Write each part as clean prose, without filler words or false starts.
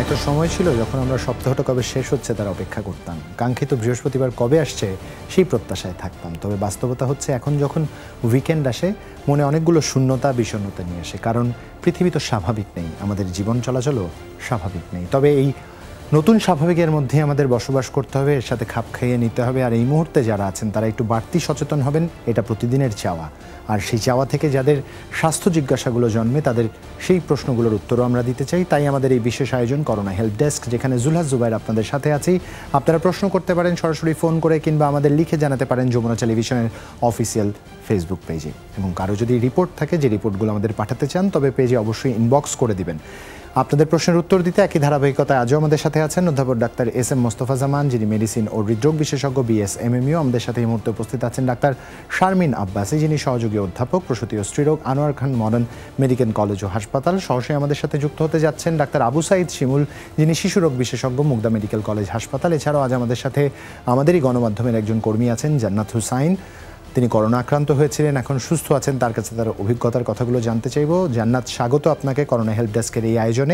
একটা সময় ছিল যখন আমরা সপ্তাহটা কবে শেষ হচ্ছে তার অপেক্ষা করতাম, কাঙ্ক্ষিত বৃহস্পতিবার কবে আসছে সেই প্রত্যাশায় থাকতাম। তবে বাস্তবতা হচ্ছে এখন যখন উইকেন্ড আসে মনে অনেকগুলো শূন্যতা বিষণ্ণতা নিয়ে আসে, কারণ পৃথিবী তো স্বাভাবিক নেই, আমাদের জীবন চলাচলও স্বাভাবিক নেই। তবে এই নতুন স্বাভাবিকের মধ্যে আমাদের বসবাস করতে হবে, এর সাথে খাপ খাইয়ে নিতে হবে। আর এই মুহূর্তে যারা আছেন তারা একটু বাড়তি সচেতন হবেন, এটা প্রতিদিনের চাওয়া। আর সেই চাওয়া থেকে যাদের স্বাস্থ্য জিজ্ঞাসাগুলো জন্মে তাদের সেই প্রশ্নগুলোর উত্তরও আমরা দিতে চাই। তাই আমাদের এই বিশেষ আয়োজন করোনা হেল্প ডেস্ক, যেখানে জুলহাস জুবাইর আপনাদের সাথে আছি। আপনারা প্রশ্ন করতে পারেন সরাসরি ফোন করে, কিংবা আমাদের লিখে জানাতে পারেন যমুনা টেলিভিশনের অফিসিয়াল ফেসবুক পেজে। এবং কারো যদি রিপোর্ট থাকে, যে রিপোর্টগুলো আমাদের পাঠাতে চান, তবে পেজে অবশ্যই ইনবক্স করে দিবেন। আপনাদের প্রশ্নের উত্তর দিতে একই ধারাবাহিকতায় আজও আমাদের সাথে আছেন অধ্যাপক doctor S M Mostafa Zaman, যিনি মেডিসিন ও হৃদরোগ বিশেষজ্ঞ BSMMU। আমাদের সাথে এই মুহূর্তে উপস্থিত আছেন ডাক্তার শারমিন আব্বাসী, যিনি সহযোগী অধ্যাপক প্রসূতি ও স্ত্রীরোগ, Anwar Khan modern medical college ও হাসপাতাল। সহসা আমাদের সাথে যুক্ত হতে যাচ্ছেন ডাক্তার আবু সাইদ শিমুল, যিনি শিশুরোগ বিশেষজ্ঞ, মুগদা মেডিকেল কলেজ হাসপাতাল। এছাড়াও আজ আমাদের সাথে আমাদেরই গণমাধ্যমের একজন কর্মী আছেন, জান্নাত হুসাইন। তিনি করোনা আক্রান্ত হয়েছিলেন, এখন সুস্থ আছেন। তার কাছে তার অভিজ্ঞতার কথাগুলো জানতে চাইব। জান্নাত, স্বাগত আপনাকে করোনা হেল্প ডেস্কের এই আয়োজনে।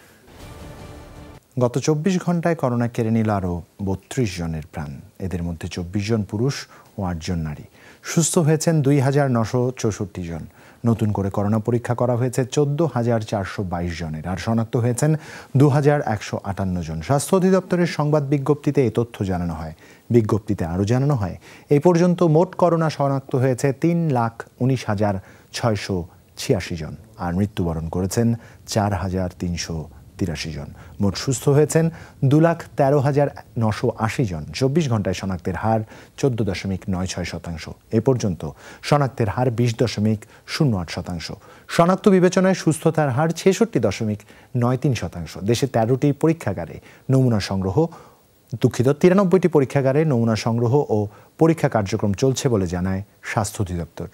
গত 24 ঘন্টায় করোনা কেড়ে নিল আরও 32 জনের প্রাণ। এদের মধ্যে 24 জন পুরুষ ও 8 জন নারী। সুস্থ হয়েছেন 2964 জন। নতুন করে করোনা পরীক্ষা করা হয়েছে 14,422 জনের, আর শনাক্ত হয়েছেন 2158 জন। স্বাস্থ্য অধিদপ্তরের সংবাদ বিজ্ঞপ্তিতে এ তথ্য জানানো হয়। বিজ্ঞপ্তিতে আরও জানানো হয়, এই পর্যন্ত মোট করোনা শনাক্ত হয়েছে 3,19,686 জন, আর মৃত্যুবরণ করেছেন 4,383 জন। মোট সুস্থ হয়েছেন 2,13,980 জন। 24 ঘন্টায় শনাক্তের হার 14.96%। এ পর্যন্ত শনাক্তের হার 20.08%। শনাক্ত বিবেচনায় সুস্থতার হার 66.93%। দেশে 13টি পরীক্ষাগারে নমুনা সংগ্রহ 93টি পরীক্ষাগারে নমুনা সংগ্রহ ও পরীক্ষা কার্যক্রম চলছে বলে জানায় স্বাস্থ্য অধিদপ্তর।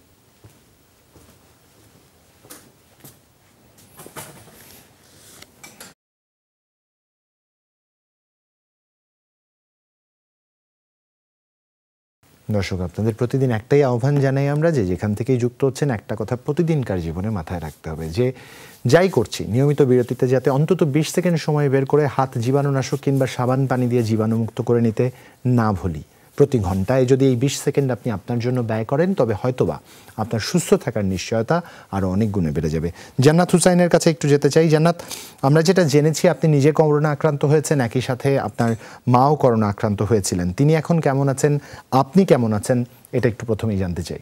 দর্শক, আপনাদের প্রতিদিন একটাই আহ্বান জানাই আমরা, যে যেখান থেকেই যুক্ত হচ্ছেন, একটা কথা প্রতিদিনকার জীবনে মাথায় রাখতে হবে, যে যাই করছি নিয়মিত বিরতিতে যাতে অন্তত 20 সেকেন্ড সময় বের করে হাত জীবাণুনাশক কিংবা সাবান পানি দিয়ে জীবাণুমুক্ত করে নিতে না ভুলি। প্রতি ঘন্টায় যদি এই 20 সেকেন্ড আপনি আপনার জন্য ব্যয় করেন, তবে হয়তোবা আপনার সুস্থ থাকার নিশ্চয়তা আরও অনেক গুণে বেড়ে যাবে। জান্নাত হুসাইনের কাছে একটু যেতে চাই। জান্নাত, আমরা যেটা জেনেছি আপনি নিজে করোনা আক্রান্ত হয়েছেন, একই সাথে আপনার মাও করোনা আক্রান্ত হয়েছিলেন। তিনি এখন কেমন আছেন, আপনি কেমন আছেন, এটা একটু প্রথমেই জানতে চাই।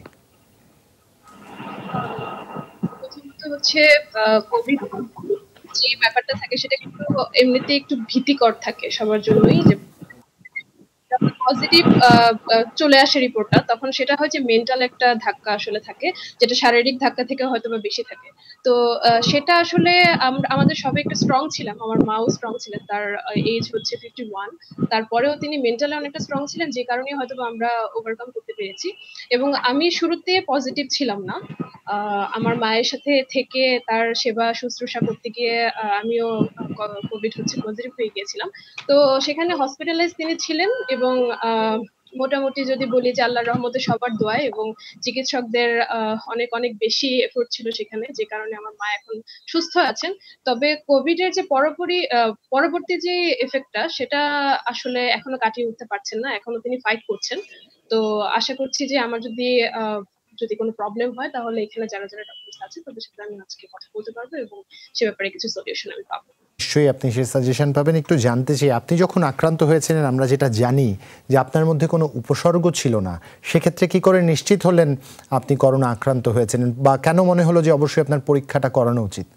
প্রথমত হচ্ছে কোভিড যে ব্যাপারটা থাকে সেটা কিন্তু এমনিতে একটু ভীতিকর থাকে সবার জন্যই। যে পজিটিভ চলে আসে রিপোর্টটা, তখন সেটা হয় যে মেন্টাল একটা ধাক্কা আসলে থাকে, যেটা শারীরিক ধাক্কা থেকে হয়তো বা বেশি থাকে। তো সেটা আসলে আমাদের সবাই একটু স্ট্রং ছিলাম, আমার মাও স্ট্রং ছিলেন, তার এজ হচ্ছে 51, তারপরেও তিনি মেন্টালি অনেকটা স্ট্রং ছিলেন, যে কারণে হয়তো আমরা ওভারকাম করতে পেরেছি। এবং আমি শুরুতে পজিটিভ ছিলাম না, আমার মায়ের সাথে থেকে তার সেবা শুশ্রূষা করতে গিয়ে আমিও কোভিড হচ্ছে পজিটিভ হয়ে গিয়েছিলাম। তো সেখানে হসপিটালাইজ তিনি ছিলেন, এবং মোটামুটি যদি বলি যে আল্লাহর রহমতে সবার দোয়ায় এবং চিকিৎসকদের অনেক অনেক বেশি এফোর্ট ছিল সেখানে, যে কারণে আমার মা এখন সুস্থ আছেন। তবে কোভিড এর যে পরবর্তী যে এফেক্টটা, সেটা আসলে এখনো কাটিয়ে উঠতে পারছেন না, এখনো তিনি ফাইট করছেন। তো আশা করছি যে আমার যদি কোনো প্রবলেম হয়, তাহলে এখানে যারা যারা ডক্টরস আছে তাদের সাথে আমি আজকে কথা বলতে পারবো, এবং সে ব্যাপারে কিছু সলিউশন আমি পাবো। নিশ্চয়ই আপনি সে সাজেশন পাবেন। একটু জানতে চাই, আপনি যখন আক্রান্ত হয়েছিলেন, আমরা যেটা জানি যে আপনার মধ্যে কোনো উপসর্গ ছিল না, সেক্ষেত্রে কি করে নিশ্চিত হলেন আপনি করোনা আক্রান্ত হয়েছিলেন, বা কেন মনে হলো যে অবশ্যই আপনার পরীক্ষাটা করানো উচিত?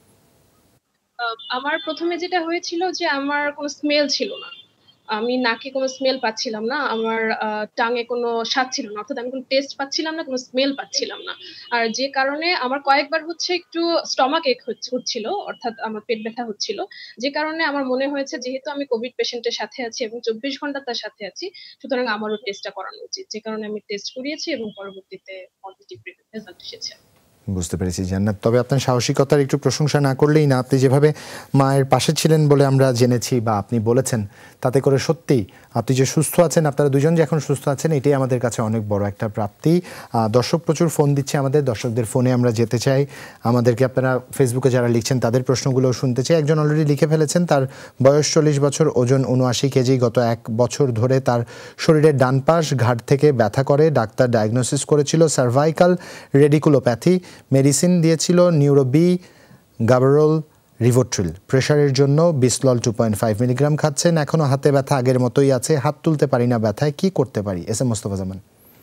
আমার প্রথমে যেটা হয়েছিল যে আমার কোনো স্মেল ছিল না, আমি নাকে কোনো স্মেল পাচ্ছিলাম না, আমার টাঙে কোনো স্বাদ ছিল না, অর্থাৎ আমি কোনো টেস্ট পাচ্ছিলাম না, কোনো স্মেল পাচ্ছিলাম না। আর যে কারণে আমার কয়েকবার হচ্ছে একটু স্টমাক এক হচ্ছিল, অর্থাৎ আমার পেট ব্যথা হচ্ছিল, যে কারণে আমার মনে হয়েছে যেহেতু আমি কোভিড পেশেন্টের সাথে আছি এবং 24 ঘন্টা তার সাথে আছি, সুতরাং আমারও টেস্টটা করানো উচিত। যে কারণে আমি টেস্ট করিয়েছি এবং পরবর্তীতে পজিটিভ রেজাল্ট এসেছে। বুঝতে পেরেছি জান্নাত। তবে আপনার সাহসিকতার একটু প্রশংসা না করলেই না। আপনি যেভাবে মায়ের পাশে ছিলেন বলে আমরা জেনেছি বা আপনি বলেছেন, তাতে করে সত্যিই আপনি যে সুস্থ আছেন, আপনারা দুজন যে এখন সুস্থ আছেন, এটাই আমাদের কাছে অনেক বড় একটা প্রাপ্তি। দর্শক প্রচুর ফোন দিচ্ছে আমাদের, দর্শকদের ফোনে আমরা যেতে চাই। আমাদেরকে আপনারা ফেসবুকে যারা লিখছেন তাদের প্রশ্নগুলোও শুনতে চাই। একজন অলরেডি লিখে ফেলেছেন, তার বয়স 40 বছর, ওজন 79 কেজি। গত 1 বছর ধরে তার শরীরের ডান পাশ ঘাড় থেকে ব্যথা করে। ডাক্তার ডায়াগনোসিস করেছিল সার্ভাইকাল রেডিকুলোপ্যাথি, মেডিসিন দিয়েছিল নিউরোবি, গাবারোল, রিভোট্রিল। প্রেশারের জন্য বিসলল 2.5 মিলিগ্রাম খাচ্ছেন। এখনও হাতে ব্যথা আগের মতোই আছে, হাত তুলতে পারি না ব্যথায়, কি করতে পারি? S M Mostafa Zaman.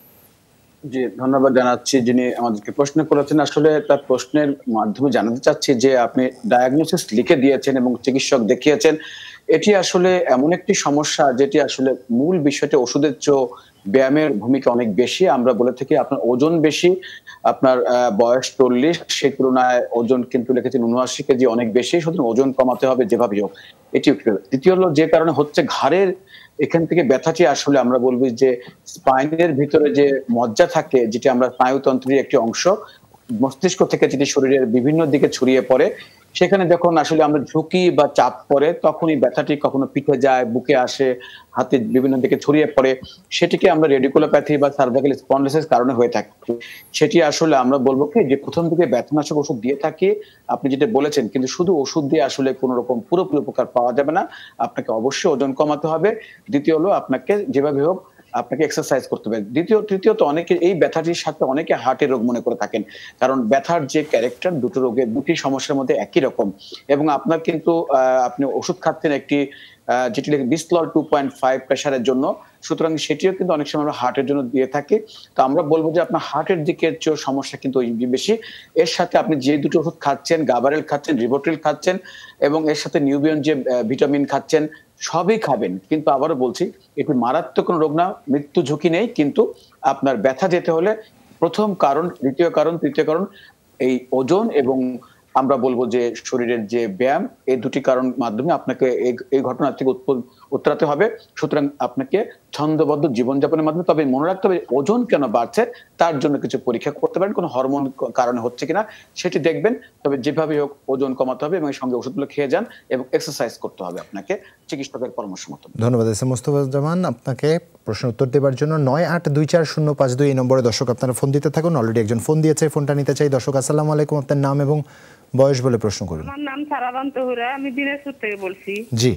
জি, ধন্যবাদ জানাচ্ছি যিনি আমাদেরকে প্রশ্ন করেছেন। আসলে তার প্রশ্নের মাধ্যমে জানাতে চাচ্ছি যে আপনি ডায়াগনোসিস লিখে দিয়েছেন এবং চিকিৎসক দেখিয়েছেন। এটি আসলে এমন একটি সমস্যা যেটি আসলে মূল বিষয়টি ওষুধের চেয়ে ব্যায়ামের ভূমিকা অনেক বেশি। আমরা বলে থাকি আপনার ওজন বেশি, আপনার বয়স 40, সেই তুলনায় ওজন কিন্তু লিখেছেন 79 কেজি, অনেক বেশি। সুতরাং ওজন কমাতে হবে যেভাবেই হোক। এটি দ্বিতীয় হলো যে কারণে হচ্ছে ঘাড়ের এখান থেকে ব্যথাটি আসলে আমরা বলবো যে স্পাইনের ভিতরে যে মজ্জা থাকে, যেটি আমরা স্নায়ুতন্ত্রের একটি অংশ, মস্তিষ্ক থেকে যেটি শরীরের বিভিন্ন দিকে ছড়িয়ে পড়ে, সেখানে যখন আসলে আমরা ঝুঁকি বা চাপ পড়ে তখনই ব্যথাটি কখনো পিঠে যায়, বুকে আসে, হাতে বিভিন্ন দিকে ছড়িয়ে পড়ে। সেটিকে আমরা রেডিকুলোপ্যাথি বা সার্ভাইকাল স্পন্ডিলোসিস কারণে হয়ে থাকে। সেটি আসলে আমরা বলবো কি যে প্রথম দিকে ব্যথানাশক ওষুধ দিয়ে থাকি, আপনি যেটা বলেছেন, কিন্তু শুধু ওষুধ দিয়ে আসলে কোনো রকম পুরোপুরি উপকার পাওয়া যাবে না। আপনাকে অবশ্যই ওজন কমাতে হবে। দ্বিতীয় হলো আপনাকে যেভাবে হোক আপনাকে এক্সারসাইজ করতে হবে। তৃতীয়ত অনেকে এই ব্যথাটির সাথে অনেকে হার্টের রোগ মনে করে থাকেন, কারণ ব্যথার যে ক্যারেক্টার দুটো রোগের দুটি সমস্যার মধ্যে একই রকম। এবং আপনার কিন্তু আপনি ওষুধ খাচ্ছেন একটি যেটি বিসলল 2.5 প্রেশারের জন্য, সুতরাং সেটিও কিন্তু অনেক সময় আমরা হার্টের জন্য দিয়ে থাকি। তো আমরা বলবো যে আপনার হার্টের দিকের চেয়ে সমস্যা কিন্তু বেশি। এর সাথে আপনি যে দুটো ওষুধ খাচ্ছেন, গাবারেল খাচ্ছেন, রিভোট্রিল খাচ্ছেন, এবং এর সাথে নিউবিয়ন যে ভিটামিন খাচ্ছেন, সবই খাবেন। কিন্তু আবারও বলছি, এটি মারাত্মক কোনো রোগ না, মৃত্যু ঝুঁকি নেই। কিন্তু আপনার ব্যথা যেতে হলে প্রথম কারণ, দ্বিতীয় কারণ, তৃতীয় কারণ এই ওজন এবং আমরা বলবো যে শরীরের যে ব্যায়াম, এই দুটি কারণ মাধ্যমে আপনাকে এই ঘটনা থেকে উত্তরাতে হবে। সুতরাং আপনাকে ছন্দবদ্ধ জীবনযাপনের মাধ্যমে, তবে মনে রাখতে হবে ওজন কেন বাড়ছে তার জন্য কিছু পরীক্ষা করতে পারেন, কোনো হরমোন কারণে হচ্ছে কিনা সেটি দেখবেন। তবে যেভাবে হোক ওজন কমাতে হবে এবং এর সঙ্গে ওষুধগুলো খেয়ে যান এবং এক্সারসাইজ করতে হবে আপনাকে চিকিৎসকের পরামর্শ মতো। ধন্যবাদ এস এম মোস্তফা জামান আপনাকে প্রশ্ন উত্তর দেওয়ার জন্য। 9824052052 এই নম্বরে দর্শক আপনারা ফোন দিতে থাকুন। অলরেডি একজন ফোন দিয়েছে, ফোনটা নিতে চাই। দর্শক আসসালামু আলাইকুম, আপনার নাম এবং বয়স বলে প্রশ্ন করুন। আমার নাম সারাবান তহুরা, আমি দিনাজপুর থেকে বলছি। জি,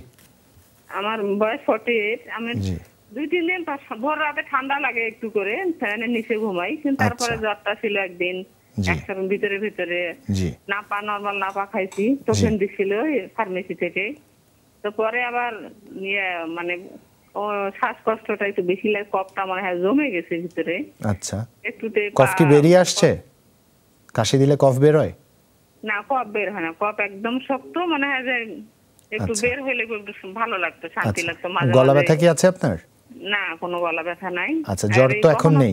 আমার বয়স 48। আমি জি, 2-3 দিন ভোর রাতে ঠান্ডা লাগে একটু করে, ফ্যানের নিচে ঘুমাই, কিন্তু তারপরে জ্বরটা ছিল একদিন, একদম ভিতরে জি, নাপা, নরমাল নাপা খাইছি, টোকেন দিছিল ফার্মেসি থেকে। তো পরে আবার মানে শ্বাসকষ্টটা একটু বেশি লাগে, কফটা মনে হয় জমে গেছে ভিতরে। আচ্ছা, একটুতে কফ কি বেরিয়ে আসছে? কাশি দিলে কফ বের হয়? না, কফ বের হয় না, কফ একদম শক্ত, মনে হয় যে একটু বের হইলে একটু ভালো লাগতো, শান্তি লাগতো। গলা ব্যথা কি আছে আপনার? না, কোনো গলা ব্যথা নাই। আচ্ছা, জ্বর তো এখন নেই?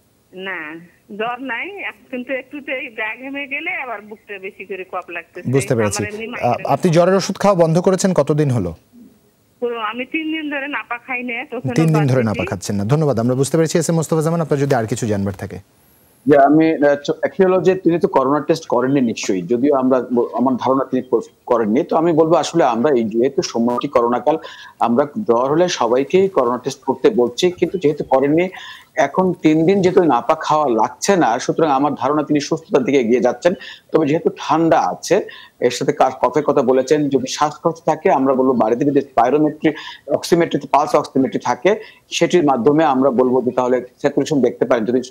না, জ্বর নাই, কিন্তু একটুতে গা ঘেমে গেলে আবার বুকটা বেশি করে কফ লাগতেছে। বুঝতে পেরেছি। আপনি জ্বরের ওষুধ খাওয়া বন্ধ করেছেন কতদিন হলো? আমি 3 দিন ধরে নাপা খাই না। 3 দিন ধরে নাপা খাচ্ছেন না। ধন্যবাদ, আমরা বুঝতে পেরেছি। এস এম মোস্তফা জামান, আপনার যদি আর কিছু জানবার থাকে। যে আমি হলো যে তিনি তো করোনা টেস্ট করেননি নিশ্চয়ই, যদিও আমার ধারণা তিনি করেননি। তো আমি বলবো আসলে আমরা এই যেহেতু সময়টি করোনাকাল, আমরা জ্বর হলে সবাইকেই করোনা টেস্ট করতে বলছি, কিন্তু যেহেতু করেননি, এখন 3 দিন যেহেতু নাপা খাওয়া লাগছে না, সুতরাং আমার ধারণা তিনি সুস্থতার দিকে এগিয়ে যাচ্ছেন। তবে যেহেতু ঠান্ডা আছে, এর সাথে কফের কথা বলেছেন, যদি শ্বাসকষ্ট থাকে আমরা বলবো বাড়িতে যদি স্পাইরোমেট্রি, অক্সিমেট্রি, পালস অক্সিমেট্রি থাকে, সেটির মাধ্যমে আমরা বলবো যে তাহলে স্যাচুরেশন দেখতে পারেন। যদি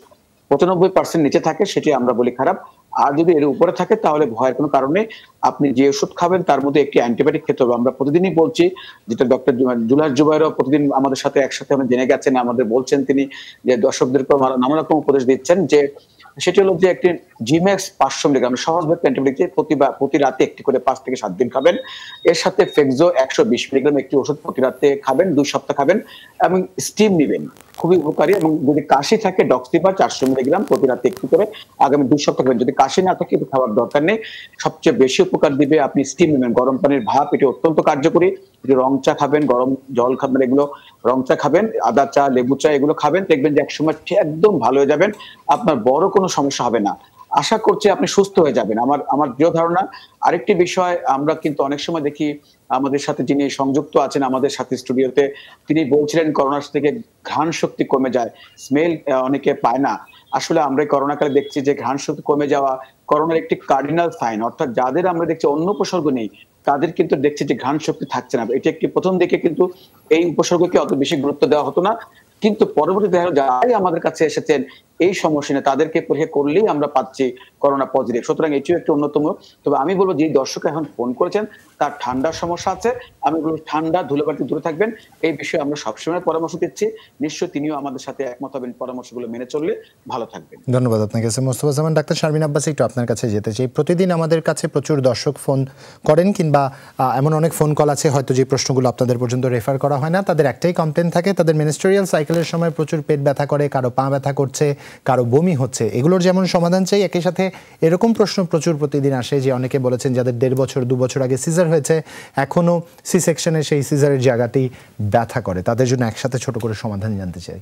95% নিচে থাকে সেটি আমরা বলি খারাপ, আর যদি এর উপরে থাকে তাহলে ভয়ের কোনো কারণে আপনি যে ওষুধ খাবেন তার মধ্যে একটি অ্যান্টিবায়োটিক খেতে হবে। আমরা প্রতিদিনই বলছি, যেটা ডক্টর জুলাস জুবাইরও প্রতিদিন আমাদের সাথে একসাথে আমরা জেনে গেছেন, আমাদের বলছেন তিনি, যে দর্শকদেরকে নানা রকম উপদেশ দিচ্ছেন, যে সেটি হলো যে একটি জিম্যাক্স 500 মিলিগ্রাম সহজভাবে অ্যান্টিবায়োটিক প্রতি রাতে একটি করে 5 থেকে 7 দিন খাবেন। এর সাথে ফেক্সো 120 মিলিগ্রাম একটি ওষুধ প্রতি রাতে খাবেন, 2 সপ্তাহ খাবেন এবং স্টিম নেবেন, খুবই উপকারী। এবং যদি কাশি থাকে ডক্সিপা 400 মিলিগ্রাম প্রতি রাতে একটু করে আগামী 2 সপ্তাহ খাবেন। যদি কাশি না থাকে খাওয়ার দরকার নেই। সবচেয়ে বেশি উপকার দিবে আপনি স্টিম নেবেন, গরম পানির ভাপ, এটি অত্যন্ত কার্যকরী। রং চা খাবেন, গরম জল খাবেন, এগুলো রং চা খাবেন, আদা চা, লেবু চা এগুলো খাবেন, দেখবেন যে একসময় একদম ভালো হয়ে যাবেন, আপনার বড় কোনো সমস্যা হবে না। আশা করছি আপনি সুস্থ হয়ে যাবেন। আমার দৃঢ় ধারণা। আরেকটি বিষয়, আমরা কিন্তু অনেক সময় দেখি আমাদের সাথে যিনি সংযুক্ত আছেন আমাদের সাথে স্টুডিওতে, তিনি বলছিলেন করোনার থেকে ঘ্রাণ শক্তি কমে যায়, স্মেল অনেকে পায় না। আসলে আমরা এই করোনাকালে দেখছি যে ঘ্রাণ শক্তি কমে যাওয়া করোনার একটি কার্ডিনাল সাইন, অর্থাৎ যাদের আমরা দেখছি অন্য উপসর্গ নেই তাদের কিন্তু দেখছি যে ঘ্রাণ শক্তি থাকছে না। এটি একটি প্রথম দিকে কিন্তু এই উপসর্গকে অত বেশি গুরুত্ব দেওয়া হতো না, কিন্তু পরবর্তীতে যারাই আমাদের কাছে এসেছেন এই সমস্যা নিয়ে তাদেরকে পরীক্ষা করলেই আমরা পাচ্ছি করোনা পজিটিভ। সুতরাং এটিও একটি অন্যতম। তবে আমি বলবো যে দর্শক এখন ফোন করেছেন তার ঠান্ডার সমস্যা আছে, আমি বলবো ঠান্ডা ধুলোবালি দূরে থাকবেন, এই বিষয়ে আমরা সবসময় পরামর্শ দিচ্ছি। নিশ্চয়ই তিনিও আমাদের সাথে একমত হবেন, পরামর্শগুলো মেনে চললে ভালো থাকবেন। ধন্যবাদ আপনাকে মোস্তফা জামান। ডাক্তার শারমিন আব্বাসী, একটু আপনার কাছে যেতে চাই। প্রতিদিন আমাদের কাছে প্রচুর দর্শক ফোন করেন, কিংবা এমন অনেক ফোন কল আছে হয়তো যে প্রশ্নগুলো আপনাদের পর্যন্ত রেফার করা হয় না। তাদের একটাই কমপ্লেন থাকে, তাদের মেনস্ট্রুয়াল সাইকেলের সময় প্রচুর পেট ব্যথা করে, কারো পা ব্যথা করছে, কারো বমি হচ্ছে। এগুলোর যেমন সমাধান চাই, একই সাথে এরকম প্রশ্ন প্রচুর প্রতিদিন আসে যে অনেকে বলেছেন যাদের 1.5 বছর 2 বছর আগে সিজার হয়েছে এখনও সি সেকশনে সেই সিজারের জায়গাটি ব্যথা করে, তাদের জন্য একসাথে ছোট করে সমাধান জানতে চাই।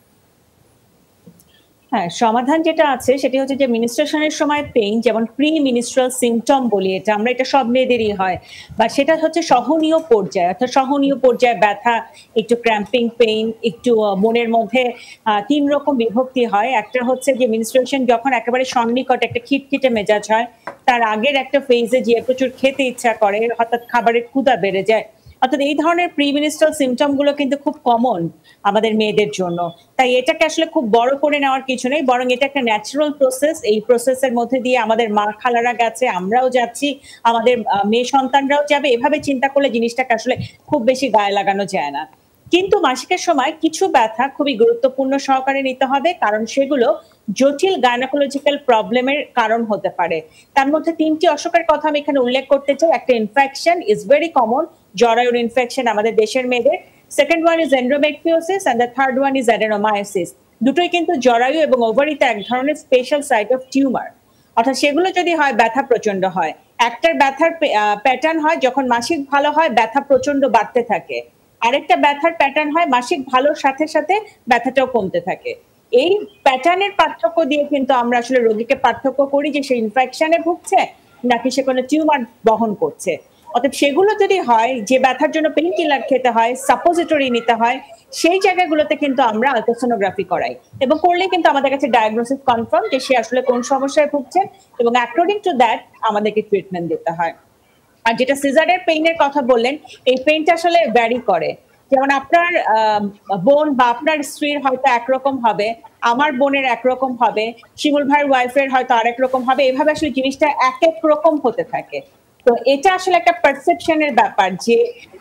হ্যাঁ, সমাধান যেটা আছে সেটা হচ্ছে যে মিনিস্ট্রেশনের সময় পেইন, যেমন প্রি মিনিস্ট্রাল সিমটম বলি এটা সব মেয়েদেরই হয়, বা সেটা হচ্ছে সহনীয় পর্যায়ে, অর্থাৎ সহনীয় পর্যায়ে ব্যথা, একটু ক্র্যাম্পিং পেইন, একটু মনের মধ্যে 3 রকম বিভক্তি হয়। একটা হচ্ছে যে মিনিস্ট্রেশন যখন একেবারে সন্নিকট একটা খিটখিটে মেজাজ হয়, তার আগের একটা ফেজে গিয়ে প্রচুর খেতে ইচ্ছা করে, হঠাৎ খাবারের ক্ষুধা বেড়ে যায়। অর্থাৎ এই ধরনের প্রিমিনিস্ট্রাল সিমটম গুলো কিন্তু খুব কমন আমাদের মেয়েদের জন্য। তাই এটাকে আসলে খুব বড় করে নেওয়ার কিছু নেই, বরং এটা একটা ন্যাচারাল প্রসেস। এই প্রসেসের মধ্যে দিয়ে আমাদের মা খালারা গেছে, আমরাও যাচ্ছি, আমাদের মেয়ে সন্তানরাও যাবে। এভাবে চিন্তা করলে জিনিসটাকে আসলে খুব বেশি গায়ে লাগানো যায় না। কিন্তু মাসিকের সময় কিছু ব্যথা খুবই গুরুত্বপূর্ণ সহকারে নিতে হবে, কারণ সেগুলো জটিল গাইনোকোলজিক্যাল প্রবলেমের কারণ হতে পারে। তার মধ্যে 3টি অসুখের কথা আমি এখানে উল্লেখ করতে চাই। একটা ইনফেকশন ইজ ভেরি কমন, জরায়ুর ইনফেকশন আমাদের দেশের মেয়েদের। Second one is endometriosis and the third one is adenomyosis. দুটোই কিন্তু জরায়ু এবং ওভারিতে এক ধরনের স্পেশাল সাইট অফ টিউমার, অর্থাৎ সেগুলো যদি হয় ব্যথা প্রচন্ড হয়। একটার ব্যথার প্যাটার্ন হয় যখন মাসিক ভালো হয় ব্যথা প্রচন্ড বাড়তে থাকে, আরেকটা ব্যথার প্যাটার্ন হয় মাসিক ভালোর সাথে সাথে ব্যথাটাও কমতে থাকে। এই প্যাটার্নের পার্থক্য দিয়ে কিন্তু আমরা আসলে রোগীকে পার্থক্য করি যে সে ইনফেকশনে ভুগছে নাকি সে কোনো টিউমার বহন করছে। অর্থাৎ সেগুলো যদি হয় যে ব্যথার জন্য পেইন কিলার খেতে হয়, সাপোজিটরি নিতে হয়, সেই জায়গাগুলোতে কিন্তু আমরা আলট্রাসোনোগ্রাফি করাই, এবং করলে কিন্তু আমাদের কাছে ডায়াগনোসিস কনফার্ম যে সে আসলে কোন সমস্যায় ভুগছে, এবং অ্যাকর্ডিং টু দ্যাট আমাদেরকে ট্রিটমেন্ট দিতে হয়। আর যেটা সিজারের পেইনের কথা বললেন, এই পেইনটা আসলে ভ্যারি করে। যেমন আপনার বোন বা আপনার স্ত্রীর হয়তো একরকম হবে, আমার বোনের একরকম হবে, শিমুল ভাইয়ের ওয়াইফের হয়তো আরেক রকম হবে। এভাবে আসলে জিনিসটা এক এক রকম হতে থাকে। তো এটা আসলে একটা পারসেপশনের ব্যাপার যে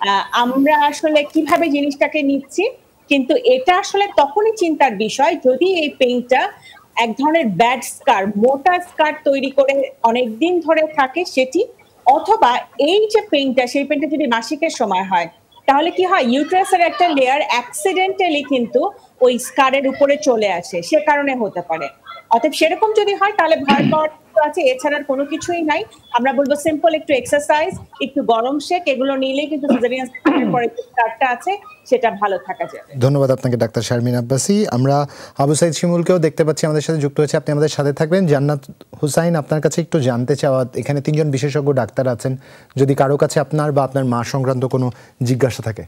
আমরা আসলে কিভাবে জিনিসটাকে নিচ্ছি। কিন্তু এটা আসলে তখনই চিন্তার বিষয় যদি এই পেইনটা এক ধরনের ব্যাড স্কার, মোটা স্কার তৈরি করে অনেকদিন ধরে থাকে সেটি, অথবা এই যে পেইনটা, সেই পেইনটা যদি মাসিকের সময় হয়, তাহলে কি হয়, ইউট্রাসের একটা লেয়ার অ্যাক্সিডেন্টালি কিন্তু ওই স্কারের উপরে চলে আসে, সে কারণে হতে পারে। অতএব সেরকম যদি হয় তাহলে ভয় পাওয়ার কিছু আছে, এছাড়া কোনো কিছুই নাই। আমরা বলবো সিম্পল একটু এক্সারসাইজ, একটু গরম শেক, এগুলো নিলেই কিন্তু সিজারিয়ান সেকশনের পরে যে স্কারটা আছে সেটা ভালো থাকা যাবে। ধন্যবাদ আপনাকে ডাক্তার শারমিন আব্বাসী। আমরা আবু সাইদ শিমুলকেও দেখতে পাচ্ছি আমাদের সাথে যুক্ত হয়েছে, আপনি আমাদের সাথে থাকবেন। জান্নাত হুসাইন, আপনার কাছে একটু জানতে চাওয়া, এখানে 3 জন বিশেষজ্ঞ ডাক্তার আছেন, যদি কারো কাছে আপনার বা আপনার মা সংক্রান্ত কোনো জিজ্ঞাসা থাকে।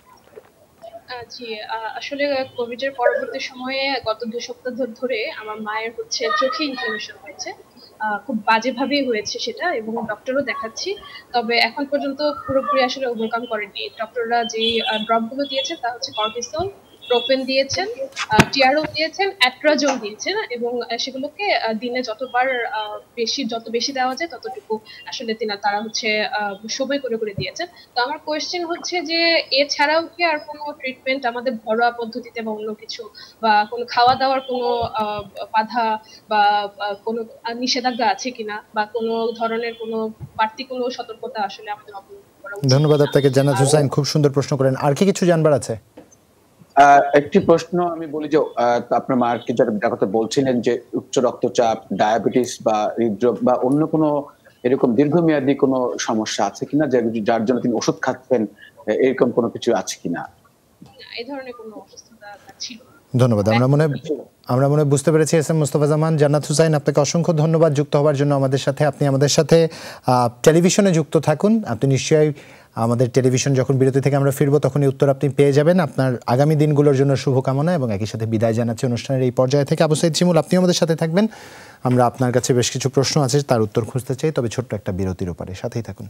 জি, আসলে কোভিড এর পরবর্তী সময়ে গত 2 সপ্তাহ ধরে আমার মায়ের হচ্ছে চোখে ইনফ্লামেশন হয়েছে, খুব বাজেভাবেই হয়েছে সেটা, এবং ডক্টরও দেখাচ্ছি। তবে এখন পর্যন্ত পুরোপুরি আসলে ওভারকাম করেনি। ডক্টররা যে ড্রপগুলো দিয়েছে তা হচ্ছে কর্টিসন, প্রোপেন দিয়েছেন, টিআরও দিয়েছেন, অ্যাট্রাজোল দিয়েছেন, এবং সেগুলোকে দিনে যত বেশি দেওয়া যায় ততটুকু আসলে তারা হচ্ছে সময় করে করে দিয়েছেন। তো আমার কোয়েশ্চেন হচ্ছে যে এছাড়াও কি আর কোনো ট্রিটমেন্ট আমাদের ঘরোয়া পদ্ধতিতে বা অন্য কিছু, বা কোনো খাওয়া দাওয়ার কোনো বাধা বা কোনো নিষেধাজ্ঞা আছে কিনা, বা কোনো ধরনের কোনো বাড়তি কোনো সতর্কতা আসলে আমাদের অবলম্বন করা উচিত? ধন্যবাদ আপনাকে জান্নাত হুসাইন, খুব সুন্দর প্রশ্ন করেন। আর কি কিছু জানবার আছে? একটি প্রশ্ন আমি বলি যে আপনার মাকে যার কথা বলছিলেন যে উচ্চ রক্তচাপ, ডায়াবেটিস বা হৃদরোগ বা অন্য কোনো এরকম দীর্ঘমেয়াদী কোনো সমস্যা আছে কিনা, যার জন্য তিনি ওষুধ খাচ্ছেন, এরকম কোনো কিছু আছে কিনা? এই ধরনের কোনো অসুস্থতা ছিল না। ধন্যবাদ। আমরা মনে বুঝতে পেরেছি এস এম মোস্তফা জামান। জান্নাত হুসাইন, আপনাকে অসংখ্য ধন্যবাদ যুক্ত হওয়ার জন্য আমাদের সাথে। আপনি আমাদের সাথে টেলিভিশনে যুক্ত থাকুন। আপনি নিশ্চয়ই আমাদের টেলিভিশন যখন বিরতি থেকে আমরা ফিরবো তখনই উত্তর আপনি পেয়ে যাবেন। আপনার আগামী দিনগুলোর জন্য শুভকামনা এবং একই সাথে বিদায় জানাচ্ছি অনুষ্ঠানের এই পর্যায়ে থেকে। আবু সাইদ শিমুল, আপনি আমাদের সাথে থাকবেন। আমরা আপনার কাছে বেশ কিছু প্রশ্ন আছে, তার উত্তর খুঁজতে চাই, তবে ছোট্ট একটা বিরতির উপরে সাথেই থাকুন।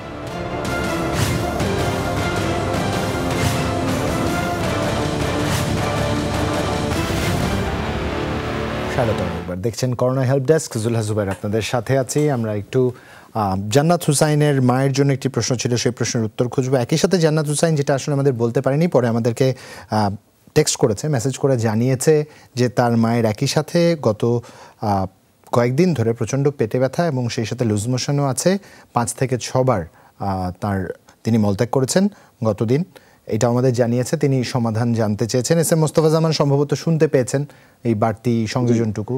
স্বাগতম একবার। দেখছেন corona help desk, Zulha Zubair আপনাদের সাথে আছি। আমরা একটু জান্নাত হুসাইনের মায়ের জন্য একটি প্রশ্ন ছিল, সেই প্রশ্নের উত্তর খুঁজবো। একই সাথে জান্নাত হুসাইন যেটা আসলে আমাদের বলতে পারেনি, পরে আমাদেরকে টেক্সট করেছে, মেসেজ করে জানিয়েছে যে তার মায়ের একই সাথে গত কয়েকদিন ধরে প্রচণ্ড পেটে ব্যথা এবং সেই সাথে লুজ মোশনও আছে। 5 থেকে 6 বার তিনি মলত্যাগ করেছেন গতদিন, এটা আমাদের জানিয়েছে। তিনি সমাধান জানতে চেয়েছেন। এস এম মোস্তফা জামান সম্ভবত শুনতে পেয়েছেন এই বাড়তি সংযোজনটুকু।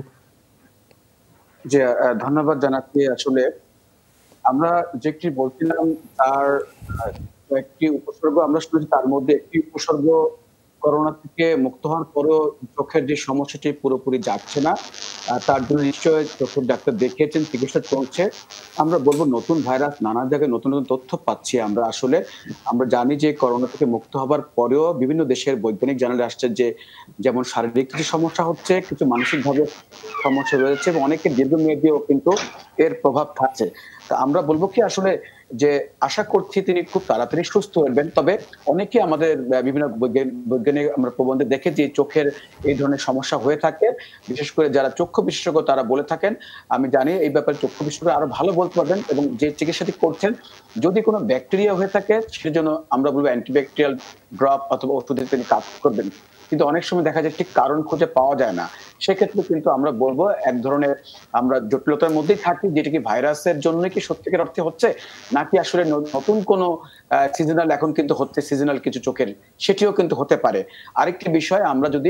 জি, ধন্যবাদ জানাচ্ছি। আসলে আমরা যেটি বলছিলাম তার কয়েকটি উপসর্গ আমরা শুনেছি, তার মধ্যে একটি উপসর্গ করোনা থেকে মুক্ত হওয়ার পরেও চোখের যে সমস্যাটি পুরোপুরি যাচ্ছে না, তার জন্য নিশ্চয়ই চোখের ডাক্তার দেখিয়েছেন, চিকিৎসা চলছে। আমরা বলবো নতুন ভাইরাস, নানা জায়গায় নতুন নতুন তথ্য পাচ্ছি আমরা। আসলে আমরা জানি যে করোনা থেকে মুক্ত হবার পরেও বিভিন্ন দেশের বৈজ্ঞানিক জানালে আসছে যে যেমন শারীরিক কিছু সমস্যা হচ্ছে, কিছু মানসিকভাবে সমস্যা রয়েছে এবং অনেকের দীর্ঘমেয়াদীও কিন্তু এর প্রভাব থাকছে। তা আমরা বলবো কি আসলে যে আশা করছি তিনি খুব তাড়াতাড়ি সুস্থ হবেন। তবে অনেকে আমাদের বিভিন্ন বৈজ্ঞানিক আমরা প্রবন্ধে দেখে যে চোখের এই ধরনের সমস্যা হয়ে থাকে, বিশেষ করে যারা চক্ষু বিশেষজ্ঞ তারা বলে থাকেন। আমি জানি এই ব্যাপারে চক্ষু বিশেষজ্ঞ আরো ভালো বলতে পারবেন এবং যে চিকিৎসাটি করছেন যদি কোনো ব্যাকটেরিয়া হয়ে থাকে সেজন্য আমরা বলবো অ্যান্টিব্যাকটেরিয়াল ড্রপ অথবা ওষুধে তিনি কাজ করবেন। কিন্তু অনেক সময় দেখা যায় ঠিক কারণ খুঁজে পাওয়া যায় না, সেক্ষেত্রে কিন্তু আমরা বলবো এক ধরনের আমরা জটিলতার মধ্যেই থাকি, যেটা কি ভাইরাসের জন্য কি সত্যিকার অর্থে হচ্ছে নাকি আসলে নতুন কোনো সিজনাল এখন কিন্তু হচ্ছে, সিজনাল কিছু চোখের সেটিও কিন্তু হতে পারে। আরেকটি বিষয়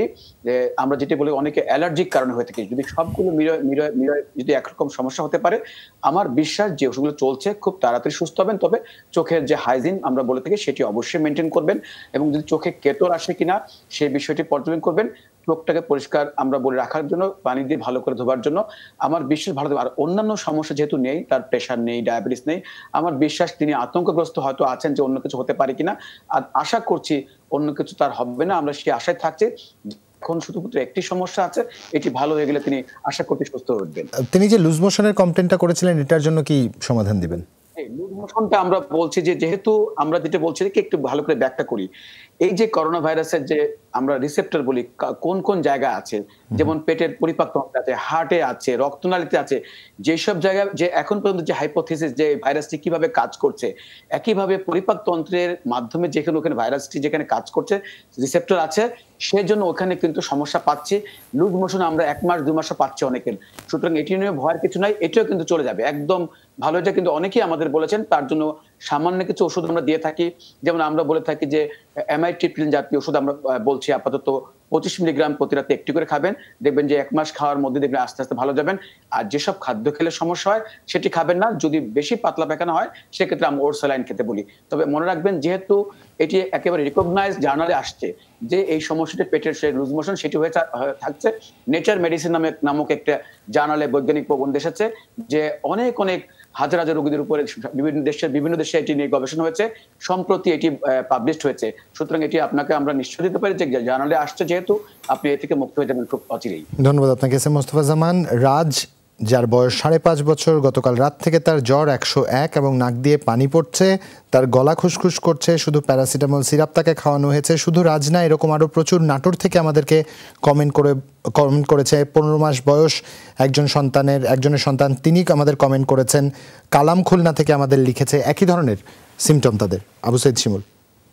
আমরা যেটি বলি অনেকে অ্যালার্জিক কারণে হয়ে থাকে, যদি সবগুলো মিলিয়ে যদি একরকম সমস্যা হতে পারে, আমার বিশ্বাস যে ওষুধগুলো চলছে খুব তাড়াতাড়ি সুস্থ হবেন। তবে চোখের যে হাইজিন আমরা বলে থাকি সেটি অবশ্যই মেনটেন করবেন এবং যদি চোখে কেতর আসে কিনা সেই বিষয়টি পর্যবেক্ষণ করবেন। চোখটাকে পরিষ্কার আমরা বলে রাখার জন্য, পানি দিয়ে ভালো করে ধোবার জন্য আমার বিশ্বাস ভালো। আর অন্যান্য সমস্যা যেহেতু নেই, তার প্রেশার নেই, ডায়াবেটিস নেই, আমার বিশ্বাস তিনি আতঙ্কগ্রস্ত হয়তো আছেন যে অন্য কিছু হতে পারে কিনা। আর আশা করছি অন্য কিছু তার হবে না, আমরা সেই আশায় থাকছি। এখন শুধুমাত্র একটি সমস্যা আছে, এটি ভালো হয়ে গেলে তিনি আশা করতে সুস্থ হবেন। তিনি যে লুজ মোশনের কমপ্লেনটা করেছিলেন এটার জন্য কি সমাধান দিবেন? লুজ মোশনটা আমরা বলছি যে যেহেতু আমরা যেটা বলছি কি একটু ভালো করে ব্যাখ্যা করি। এই যে করোনা ভাইরাসের যে আমরা রিসেপ্টর বলি কোন কোন জায়গা আছে, যেমন পেটের পরিপাকতন্ত্রে আছে, হার্টে আছে, রক্তনালীতে আছে, যেসব জায়গায় যে এখন পর্যন্ত যে হাইপোথিসিস যে ভাইরাসটি কিভাবে কাজ করছে, একইভাবে পরিপাকতন্ত্রের মাধ্যমে যেখানে ওখানে ভাইরাসটি যেখানে কাজ করছে রিসেপ্টর আছে, সেজন্য ওখানে কিন্তু সমস্যা পাচ্ছি। লুজ মোশন আমরা 1 মাস 2 মাসও পাচ্ছি অনেকের। সুতরাং এটি নিয়ে ভয়ের কিছু নাই, এটিও কিন্তু চলে যাবে একদম ভালো। এটা কিন্তু অনেকেই আমাদের বলেছেন, তার জন্য সামান্য কিছু ওষুধ আমরা দিয়ে থাকি। যেমন আমরা বলে থাকি যে অ্যামাইট্রিপ্টিলিন জাতীয় ওষুধ আমরা বলছি আপাতত 25 মিলিগ্রাম প্রতি রাতে একটি করে খাবেন, দেখবেন যে 1 মাস খাওয়ার মধ্যে দেখবেন আস্তে আস্তে ভালো যাবেন। আর যেসব খাদ্য খেলে সমস্যা হয় সেটি খাবেন না। যদি বেশি পাতলা পায়খানা হয় সেক্ষেত্রে আমরা ওরসালাইন খেতে বলি। তবে মনে রাখবেন যেহেতু এটি একেবারে রিকগনাইজড জার্নালে আসছে যে এই সমস্যাটি পেটের সেই লুজ মোশন সেটি হয়ে থাকছে, নেচার মেডিসিন নামক একটা জার্নালে বৈজ্ঞানিক প্রবন্ধ এসেছে যে অনেক অনেক হাজার হাজার রোগীদের উপরে বিভিন্ন দেশে এটি নিয়ে গবেষণা হয়েছে, সম্প্রতি এটি পাবলিশড হয়েছে। সুতরাং এটি আপনাকে আমরা নিশ্চয় দিতে পারি যে জার্নালে আসছে, যেহেতু আপনি এ থেকে মুক্ত হয়ে যাবেন খুব অচিরেই। ধন্যবাদ আপনাকে এস এম মোস্তফা জামান। রাজ, যার বয়স 5.5 বছর, গতকাল রাত থেকে তার জ্বর 101 এবং নাক দিয়ে পানি পড়ছে, তার গলা খুসখুস করছে, শুধু প্যারাসিটামল সিরাপ তাকে খাওয়ানো হয়েছে। শুধু রাজ না, এরকম আরও প্রচুর নাটোর থেকে আমাদেরকে কমেন্ট করেছে। 15 মাস বয়স একজনের সন্তান, তিনি আমাদের কমেন্ট করেছেন। কালাম খুলনা থেকে আমাদের লিখেছে, একই ধরনের সিমটম তাদের। আবু সাইদ শিমুল।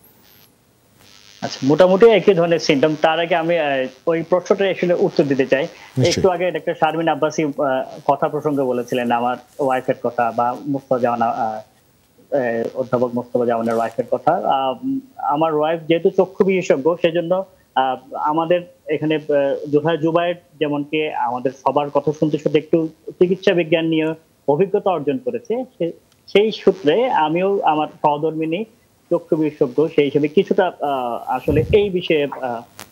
আচ্ছা, মোটামুটি একই ধরনের সিমটম। তার আগে আমি ওই প্রশ্নটা আসলে উত্তর দিতে চাই। একটু আগে ডক্টর শারমিন আব্বাসী কথা প্রসঙ্গে বলেছিলেন আমার ওয়াইফের কথা বা মুস্তফা জামান, অধ্যাপক মুস্তফা জামানের ওয়াইফের কথা। আমার ওয়াইফ যেহেতু চক্ষু বিশেষজ্ঞ, সেজন্য আমাদের এখানে জুলহা জুবাইর যেমন কি আমাদের সবার কথা শুনতে শুনতে একটু চিকিৎসা বিজ্ঞান নিয়ে অভিজ্ঞতা অর্জন করেছে, সেই সূত্রে আমিও আমার সহধর্মিনী চক্ষু বিশেষজ্ঞ, সেই হিসেবে কিছুটা আসলে এই বিষয়ে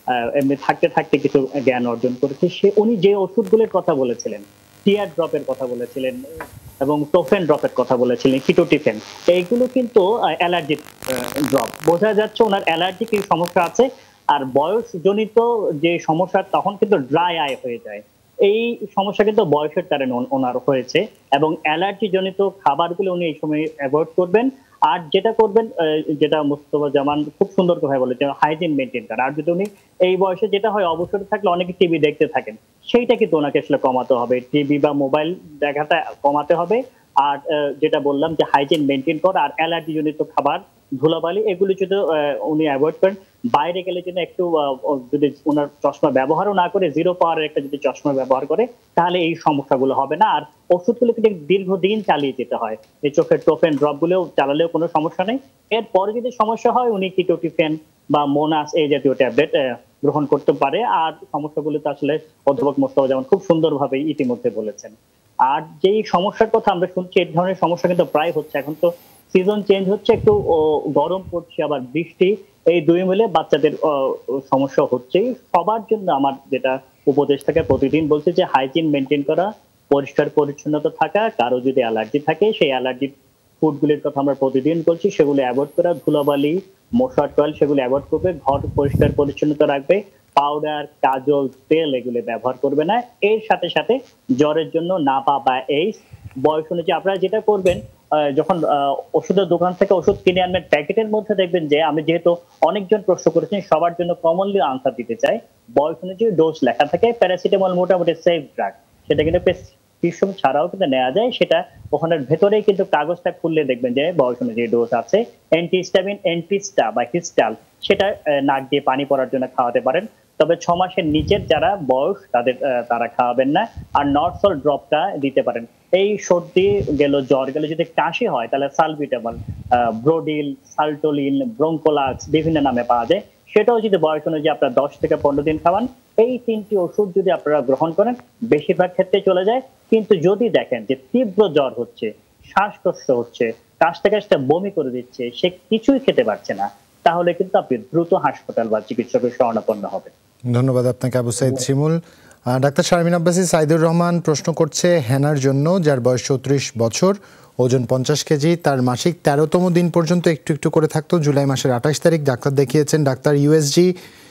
এমনি থাকতে থাকতে কিছু জ্ঞান অর্জন করেছি। উনি যে ওষুধগুলোর কথা বলেছিলেন, টিয়ার ড্রপের কথা বলেছিলেন এবং টোফেন ড্রপের কথা বলেছিলেন, কিটোটিফেন, এইগুলো কিন্তু অ্যালার্জিক ড্রপ। বোঝা যাচ্ছে ওনার অ্যালার্জিক এই সমস্যা আছে। আর বয়সজনিত যে সমস্যা, তখন কিন্তু ড্রাই আই হয়ে যায়। এই সমস্যা কিন্তু বয়সের কারণে ওনার হয়েছে, এবং অ্যালার্জি জনিত খাবারগুলো উনি এই সময় অ্যাভয়েড করবেন। আর যেটা করবেন, যেটা মুস্তফা জামান খুব সুন্দর করে বলেছে, হাইজিন মেনটেন করা। আর যদি উনি এই বয়সে, যেটা হয় অবসরে থাকলে অনেকে টিভি দেখতে থাকেন, সেইটা কিন্তু ওনাকে আসলে কমাতে হবে, টিভি বা মোবাইল দেখাটা কমাতে হবে। আর যেটা বললাম যে হাইজিন মেনটেন করা, আর অ্যালার্জি জনিত খাবার, ধুলাবালি, এগুলো যদি উনি অ্যাভয়েড করেন। বাইরে গেলে যেন একটু যদি ওনার চশমা ব্যবহারও না করে, জিরো পাওয়ারের একটা যদি চশমা ব্যবহার করে, তাহলে এই সমস্যাগুলো হবে না। আর ওষুধগুলো কিন্তু দীর্ঘদিন চালিয়ে যেতে হয়। এই চোখের টোফেন ড্রপ গুলো চালালেও কোনো সমস্যা নেই। এরপরে যদি সমস্যা হয়, উনি কিটোটিফেন বা মোনাস এই জাতীয় ট্যাবলেট গ্রহণ করতে পারে। আর সমস্যাগুলো তো আসলে অধ্যাপক মোস্তফা জামান খুব সুন্দরভাবে ইতিমধ্যে বলেছেন। আর যেই সমস্যার কথা আমরা শুনছি, এই ধরনের সমস্যা কিন্তু প্রায় হচ্ছে। এখন তো সিজন চেঞ্জ হচ্ছে, একটু গরম পড়ছে, আবার বৃষ্টি, এই দুই মিলে বাচ্চাদের সমস্যা হচ্ছেই। সবার জন্য আমার যেটা উপদেশ থাকে, প্রতিদিন বলছে যে হাইজিন মেনটেন করা, পরিষ্কার পরিচ্ছন্নতা থাকা। কারো যদি অ্যালার্জি থাকে, সেই অ্যালার্জি ফুডগুলির কথা আমরা প্রতিদিন বলছি, সেগুলো অ্যাভয়েড করা। ধুলাবালি, মশার কয়েল, সেগুলো অ্যাভয়েড করবে। ঘর পরিষ্কার পরিচ্ছন্নতা রাখবে। পাউডার, কাজল, তেল এগুলো ব্যবহার করবে না। এর সাথে সাথে জ্বরের জন্য নাপা বা এইস, বয়স অনুযায়ী আপনারা যেটা করবেন, যখন ওষুধের দোকান থেকে ওষুধ কিনে আনবেন, প্যাকেটের মধ্যে দেখবেন যে, আমি যেহেতু অনেকজন প্রশ্ন করেছেন, সবার জন্য কমনলি আনসার দিতে চাই, বয়স অনুযায়ী ডোজ লেখা থাকে। প্যারাসিটামল মোটামুটি সেফ ড্রাগ, সেটা কিন্তু প্রেসক্রিপশন ছাড়াও কিন্তু নেওয়া যায়। সেটা ওখানের ভেতরেই কিন্তু কাগজটা খুললে দেখবেন যে বয়স অনুযায়ী ডোজ আছে। অ্যান্টিহিস্টামিন, অ্যান্টিস্টা বা হিস্টাল, সেটা নাক দিয়ে পানি পড়ার জন্য খাওয়াতে পারেন। তবে 6 মাসের নিচের যারা বয়স, তারা খাওয়াবেন না। আর নর্সল ড্রপটা দিতে পারেন। এই সর্দি গেল, জ্বর গেল, যদি কাশি হয়, তাহলে সালবিটামল, ব্রোডিল, সাল্টোলিন, ব্রোঙ্কোলাক্স, বিভিন্ন নামে পাওয়া যায়। সেটাও যদি বয়স অনুযায়ী আপনারা 10 থেকে 15 দিন খাওয়ান, এই 3টি ওষুধ যদি আপনারা গ্রহণ করেন, বেশিরভাগ ক্ষেত্রে চলে যায়। কিন্তু যদি দেখেন যে তীব্র জ্বর হচ্ছে, শ্বাসকষ্ট হচ্ছে, কাশতে কাশতে বমি করে দিচ্ছে, সে কিছুই খেতে পারছে না, তাহলে কিন্তু আপনি দ্রুত হাসপাতাল বা চিকিৎসকের শরণাপন্ন হবেন। ধন্যবাদ আপনাকে আবু সাইদ শিমুল। ডাক্তার শারমিন আব্বাসী, সাইদুর রহমান প্রশ্ন করছে হেনার জন্য, যার বয়স 34 বছর, ওজন 50 কেজি, তার মাসিক 13তম দিন পর্যন্ত একটু একটু করে থাকতো। জুলাই মাসের 28 তারিখ ডাক্তার দেখিয়েছেন। ডাক্তার ইউএসজি,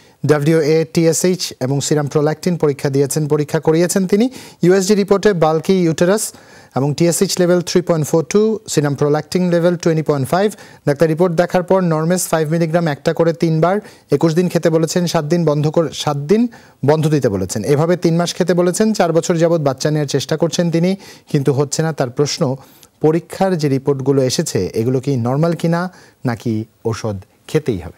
WA, TSH এবং সিরাম প্রোল্যাকটিন পরীক্ষা করিয়েছেন তিনি। ইউএসজি রিপোর্টে বাল্কি ইউটেরাস এবং TSH level 3.42, serum prolactin level 20.5। Doctor report দেখার পর নরমেস 5 মিলিগ্রাম একটা করে 3 বার 21 দিন খেতে বলেছেন, 7 দিন বন্ধ দিতে বলেছেন। এভাবে 3 মাস খেতে বলেছেন। 4 বছর যাবৎ বাচ্চা নেওয়ার চেষ্টা করছেন তিনি, কিন্তু হচ্ছে না। তার প্রশ্ন, পরীক্ষার যে রিপোর্টগুলো এসেছে, এগুলো কি নর্মাল কিনা, নাকি ওষুধ খেতেই হবে?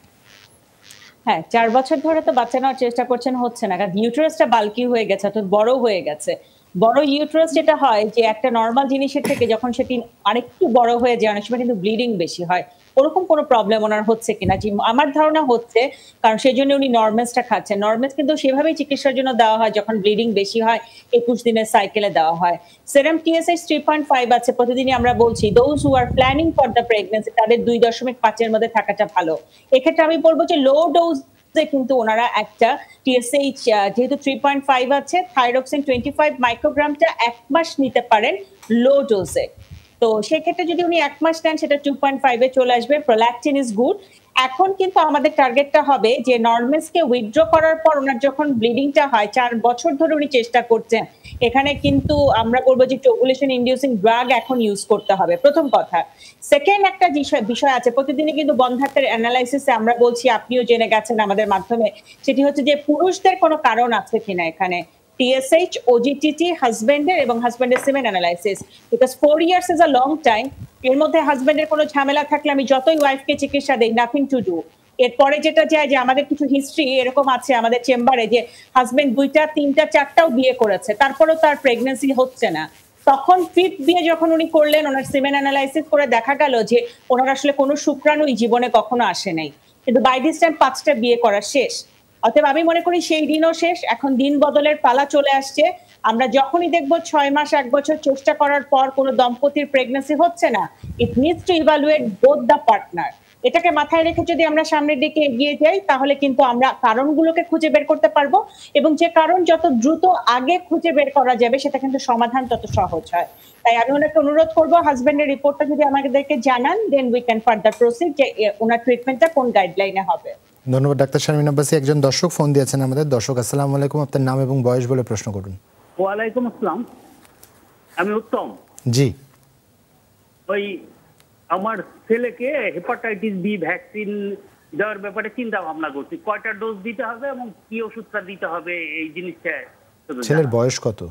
হ্যাঁ, 4 বছর ধরে তো বাচ্চা নেওয়ার চেষ্টা করছেন, হচ্ছে না, কারণ ইউটেরাসটা বাল্কি হয়ে গেছে, অর্থাৎ বড় হয়ে গেছে। বড় ইউটেরাস যেটা হয়, যে একটা নর্মাল জিনিসের থেকে যখন সেটি আরেকটু বড় হয়ে যায়, অনেক সময় কিন্তু ব্লিডিং বেশি হয়। ওরকম কোনো প্রবলেম ওনার হচ্ছে কিনা, যে আমার ধারণা হচ্ছে, কারণ সেই জন্য উনি নরমেসটা খাচ্ছেন। নরমেস কিন্তু সেভাবেই চিকিৎসার জন্য দেওয়া হয়, যখন ব্লিডিং বেশি হয় 21 দিনের সাইকেলে দেওয়া হয়। সেরাম TSH 3.5 আছে, প্রতিদিনই আমরা বলছি those who are planning for the pregnancy, তাদের 2.5 এর মধ্যে থাকাটা ভালো। এক্ষেত্রে আমি বলবো যে লো ডোজ কিন্তু ওনারা একটা TSH যেহেতু 3.5 আছে, থাইরক্সিন 25 মাইক্রোগ্রামটা 1 মাস নিতে পারেন লো ডোজে। তো সেক্ষেত্রে যদি উনি 1 মাস নেন, সেটা 2.5 এ চলে আসবে। Prolactin is good. এখন কিন্তু আমাদের টার্গেটটা হবে যে নরমেসকে উইথড্র করার পর ওনার যখন ব্লিডিংটা হয়, 4 বছর ধরে উনি চেষ্টা করছেন, এখানে কিন্তু আমরা বলবো যে ওভুলেশন ইনডিউসিং ড্রাগ এখন ইউজ করতে হবে, প্রথম কথা। সেকেন্ড একটা বিষয় আছে, প্রতিদিনই কিন্তু বন্ধাত্বের অ্যানালাইসিসে আমরা বলছি, আপনিও জেনে গেছেন আমাদের মাধ্যমে, সেটি হচ্ছে যে পুরুষদের কোনো কারণ আছে কিনা এখানে। TSH, OGTT, হাজবেন্ডের এবং হাজবেন্ডের semen analysis, because 4 years is a long time. এর মধ্যে হাজবেন্ডের কোনো ঝামেলা থাকলে আমি যতই ওয়াইফকে চিকিৎসা দেই, নাথিং টু ডু। এরপরে যেটা যায়, যে আমাদের কিছু হিস্ট্রি এরকম আছে আমাদের চেম্বারে, যে হাজবেন্ড 2টা, 3টা, 4টাও বিয়ে করেছে, তারপরেও তার প্রেগন্যান্সি হচ্ছে না। তখন 5th বিয়ে যখন উনি করলেন, ওনার সিমেন অ্যানালাইসিস করে দেখা গেল যে ওনার আসলে কোনো শুক্রাণুই জীবনে কখনো আসে নাই, কিন্তু বাই দিস টাইম 5টা বিয়ে করা শেষ। অতএব আমি মনে করি সেই দিনও শেষ, এখন দিন বদলের পালা চলে আসছে। আমরা যখনই দেখবো 6 মাস 1 বছর চেষ্টা করার পর কোনো দম্পতির প্রেগন্যান্সি হচ্ছে না, it needs to evaluate both the partner. এটাকে মাথায় রেখে যদি আমরা সামনের দিকে এগিয়ে যাই তাহলে কিন্তু আমরা কারণগুলোকে খুঁজে বের করতে পারবো, এবং যে কারণ যত দ্রুত আগে খুঁজে বের করা যাবে সেটা কিন্তু সমাধান তত সহজ হয়। তাই আমি ওনাকে অনুরোধ করবো হাজবেন্ডের রিপোর্টটা যদি আমাদেরকে জানান, then we can further proceed যে ওনার ট্রিটমেন্টটা কোন গাইডলাইনে হবে। ধন্যবাদ ডাক্তার শারমিন আব্বাসী। একজন দর্শক ফোন দিয়েছেন আমাদের। দর্শক আসসালামু আলাইকুম, আপনার নাম এবং বয়স বলে প্রশ্ন করুন। ওয়ালাইকুম আসসালাম, আমি উত্তম। জি, ওই আমার ছেলেকে হেপাটাইটিস বি ভ্যাকসিন দেওয়ার ব্যাপারে চিন্তা ভাবনা করছি, কয়টা ডোজ দিতে হবে এবং কি ওষুধটা দিতে হবে এই জিনিসটা। ছেলের বয়স কত?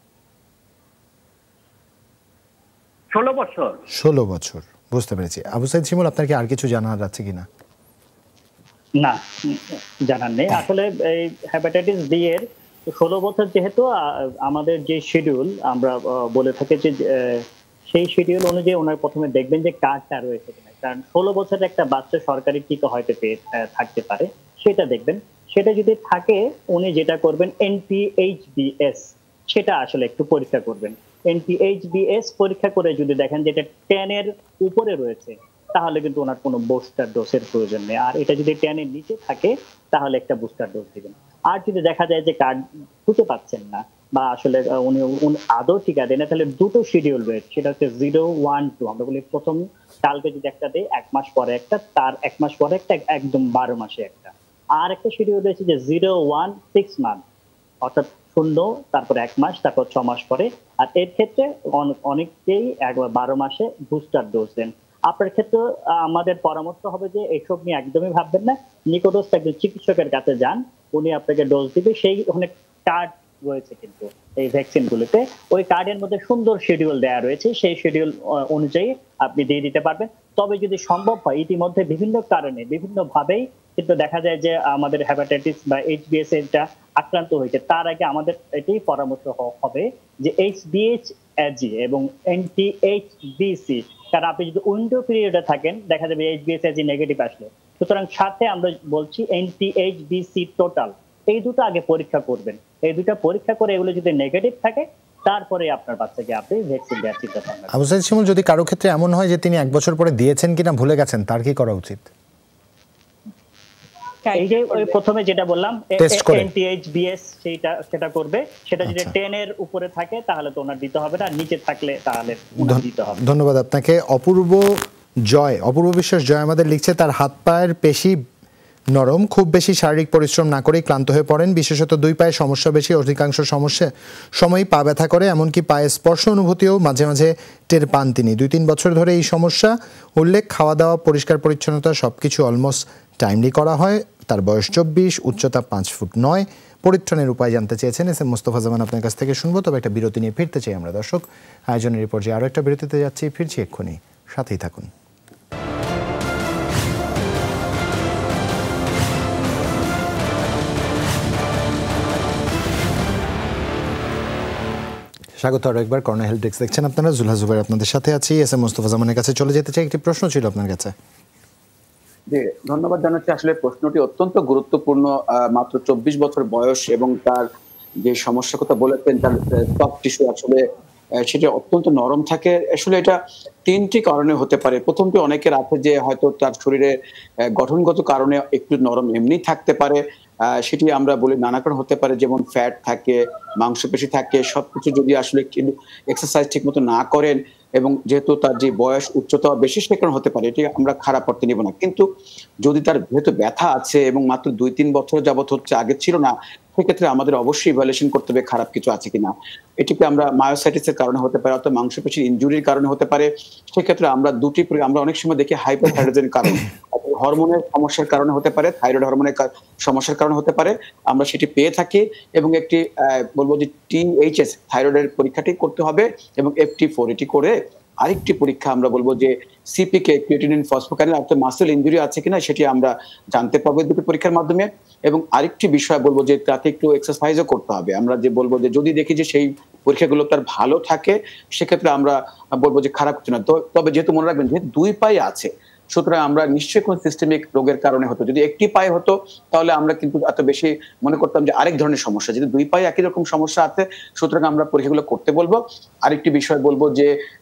16 বছর। 16 বছর, বুঝতে পেরেছি। আবু সাইদ শিমুল, আপনার কি আর কিছু জানার আছে কিনা? না, জানার নেই আসলে। এই হেপাটাইটিস বি এর 16 বছর যেহেতু আমাদের যে শিডিউল আমরা বলে থাকি যে সেই শিডিউল অনুযায়ী ওনার প্রথমে দেখবেন যে কার্ডটা রয়েছে কিনা, কারণ 16 বছরের একটা বাচ্চা সরকারি টিকা হয়তো পেয়ে থাকতে পারে, সেটা দেখবেন। সেটা যদি থাকে উনি যেটা করবেন NPHBS সেটা আসলে একটু পরীক্ষা করবেন। NPHBS পরীক্ষা করে যদি দেখেন যেটা 10 এর উপরে রয়েছে তাহলে কিন্তু ওনার কোনো বুস্টার ডোজের প্রয়োজন নেই, আর এটা যদি 10 এর নিচে থাকে তাহলে একটা বুস্টার ডোজ দিবেন। আর যদি দেখা যায় যে কার্ড খুঁজে পাচ্ছেন না বা আসলে উনি আদৌ টিকা দেন না, তাহলে দুটো শিডিউল রয়েছে, সেটা হচ্ছে 0, 1, 2। আমরা বলি প্রথম কালকে যদি একটা দেয় 1 মাস পরে একটা, তার 1 মাস পরে একটা, একদম 12 মাসে একটা। আর একটা শিডিউল রয়েছে যে 0, 1, 6 মান্থ, অর্থাৎ 0 তারপরে 1 মাস তারপর 6 মাস পরে। আর এর ক্ষেত্রে অনেকেই 12 মাসে বুস্টার ডোজ দেন। আপনার ক্ষেত্রে আমাদের পরামর্শ হবে যে এইসব নিয়ে একদমই ভাববেন না, নিকটস্থ একজন চিকিৎসকের কাছে যান, উনি আপনাকে ডোজ দিবে। সেই অনেক কার্ড রয়েছে কিন্তু এই ভ্যাকসিন গুলোতে, ওই কার্ডের মধ্যে সুন্দর শিডিউল দেওয়া রয়েছে, সেই শিডিউল অনুযায়ী আপনি দিয়ে দিতে পারবেন। তবে যদি সম্ভব হয়, ইতিমধ্যে বিভিন্ন কারণে বিভিন্ন ভাবেই কিন্তু দেখা যায় যে আমাদের হেপাটাইটিস বা HBS এটা আক্রান্ত হয়েছে, তার আগে আমাদের এটাই পরামর্শ হবে যে HBHAG এবং NTHBC, কারণ আপনি যদি উইন্ডো পিরিয়ডে থাকেন দেখা যাবে HBHAG নেগেটিভ আসলে, সুতরাং সাথে আমরা বলছি NTHBC টোটাল, এই দুটো আগে পরীক্ষা করবেন। এই দুটো পরীক্ষা করে এগুলো যদি নেগেটিভ থাকে তারপরে আপনার বাচ্চাকে আপনি ভ্যাকসিন দেওয়ার চিন্তা ভাবনা করবেন। আবু সাইদ শিমুল, যদি কারো ক্ষেত্রে এমন হয় যে তিনি 1 বছর পরে দিয়েছেন কিনা ভুলে গেছেন, তার কি করা উচিত? এই যে ওই প্রথমে যেটা বললাম NTHBS সেটা করবে, সেটা যদি 10 এর উপরে থাকে তাহলে তো ওনার দিতে হবে না, নিচে থাকলে তাহলে ওনার দিতে হবে। ধন্যবাদ আপনাকে। অপূর্ব বিশ্বাস জয় আমাদের লিখছে, তার হাত পায়ের পেশি নরম, খুব বেশি শারীরিক পরিশ্রম না করেই ক্লান্ত হয়ে পড়েন, বিশেষত 2 পায়ে সমস্যা বেশি, অধিকাংশ সময়ই পা ব্যথা করে, এমনকি পায়ে স্পর্শ অনুভূতিও মাঝে মাঝে টের পান তিনি। 2-3 বছর ধরে এই সমস্যা। উল্লেখ, খাওয়া দাওয়া, পরিষ্কার পরিচ্ছন্নতা সবকিছু অলমোস্ট টাইমলি করা হয়। তার বয়স 24, উচ্চতা 5 ফুট 9। পরিত্রাণের উপায় জানতে চেয়েছেন SM মোস্তফা জামান, আপনার কাছ থেকে শুনবো। তবে একটা বিরতি নিয়ে ফিরতে চাই আমরা দর্শক। আয়োজনের এই পর্যায়ে আরও একটা বিরতিতে যাচ্ছি, ফিরছি এক্ষুনি, সাথেই থাকুন। স্বাগত আরও একবার করোনা হেলথ ডেস্ক দেখছেন আপনারা। জুলহা জুবাইর আপনাদের সাথে আছি। SM মোস্তফা জামানের কাছে চলে যেতে চাই, একটি প্রশ্ন ছিল আপনার কাছে। জি, ধন্যবাদ জানাচ্ছি। আসলে প্রশ্নটি অত্যন্ত গুরুত্বপূর্ণ। মাত্র 24 বছর বয়স এবং তার যে সমস্যার কথা বলেছেন, তার সফট টিস্যু আসলে সেটা অত্যন্ত নরম থাকে। আসলে এটা 3টি কারণে হতে পারে। প্রথমটি অনেকের আছে যে হয়তো তার শরীরে গঠনগত কারণে একটু নরম এমনি থাকতে পারে, সেটি আমরা বলি নানা কারণ হতে পারে, যেমন ফ্যাট থাকে, মাংসপেশি থাকে, সবকিছু যদি আসলে এক্সারসাইজ ঠিক মতো না করেন এবং যেহেতু তার যে বয়স উচ্চতা বেশি সে কারণ হতে পারে, এটি আমরা খারাপ অর্থে নিব না। কিন্তু যদি তার যেহেতু ব্যথা আছে এবং মাত্র 2-3 বছর যাবত হচ্ছে, আগে ছিল না, সেক্ষেত্রে আমাদের অবশ্যই ইভ্যালুয়েশন করতে হবে খারাপ কিছু আছে কিনা। এটিকে আমরা মায়োসাইটিসের কারণে হতে পারে অথবা মাংসপেশির ইনজুরির কারণে হতে পারে। সেক্ষেত্রে আমরা আমরা অনেক সময় দেখি হাইপারথাইরয়েডিজমের কারণ, হরমোনের সমস্যার কারণে হতে পারে, থাইরয়েড হরমোনের সমস্যার কারণে হতে পারে, আমরা সেটি পেয়ে থাকি। এবং একটি বলবো যে THS থাইরয়েডের পরীক্ষাটি করতে হবে এবং FT4 এটি করে আরেকটি পরীক্ষা আমরা বলবো যে CPK ক্রিয়েটিনিন ফসফোকাইনেজ অর্থাৎ মাসেল ইনজুরি আছে কিনা সেটি আমরা জানতে পারবো দুটো পরীক্ষার মাধ্যমে। এবং আরেকটি বিষয় বলবো যে তাকে একটু এক্সারসাইজও করতে হবে। আমরা যে বলবো যে যদি দেখি যে সেই পরীক্ষাগুলো তার ভালো থাকে সেক্ষেত্রে আমরা বলবো যে খারাপ কিছু না। তবে যেহেতু মনে রাখবেন যে 2 পায়ে আছে, সুতরাং আমরা নিশ্চয়ই কোন সিস্টেমিক রোগের কারণে হতো। যদি একটি পায়ে হতো তাহলে আমরা কিন্তু এত বেশি মনে করতাম যে আরেক ধরনের সমস্যা। যদি 2 পায়ে একই রকম সমস্যা আছে সুতরাং আমরা পরীক্ষাগুলো করতে বলবো। আরেকটি বিষয় বলবো যে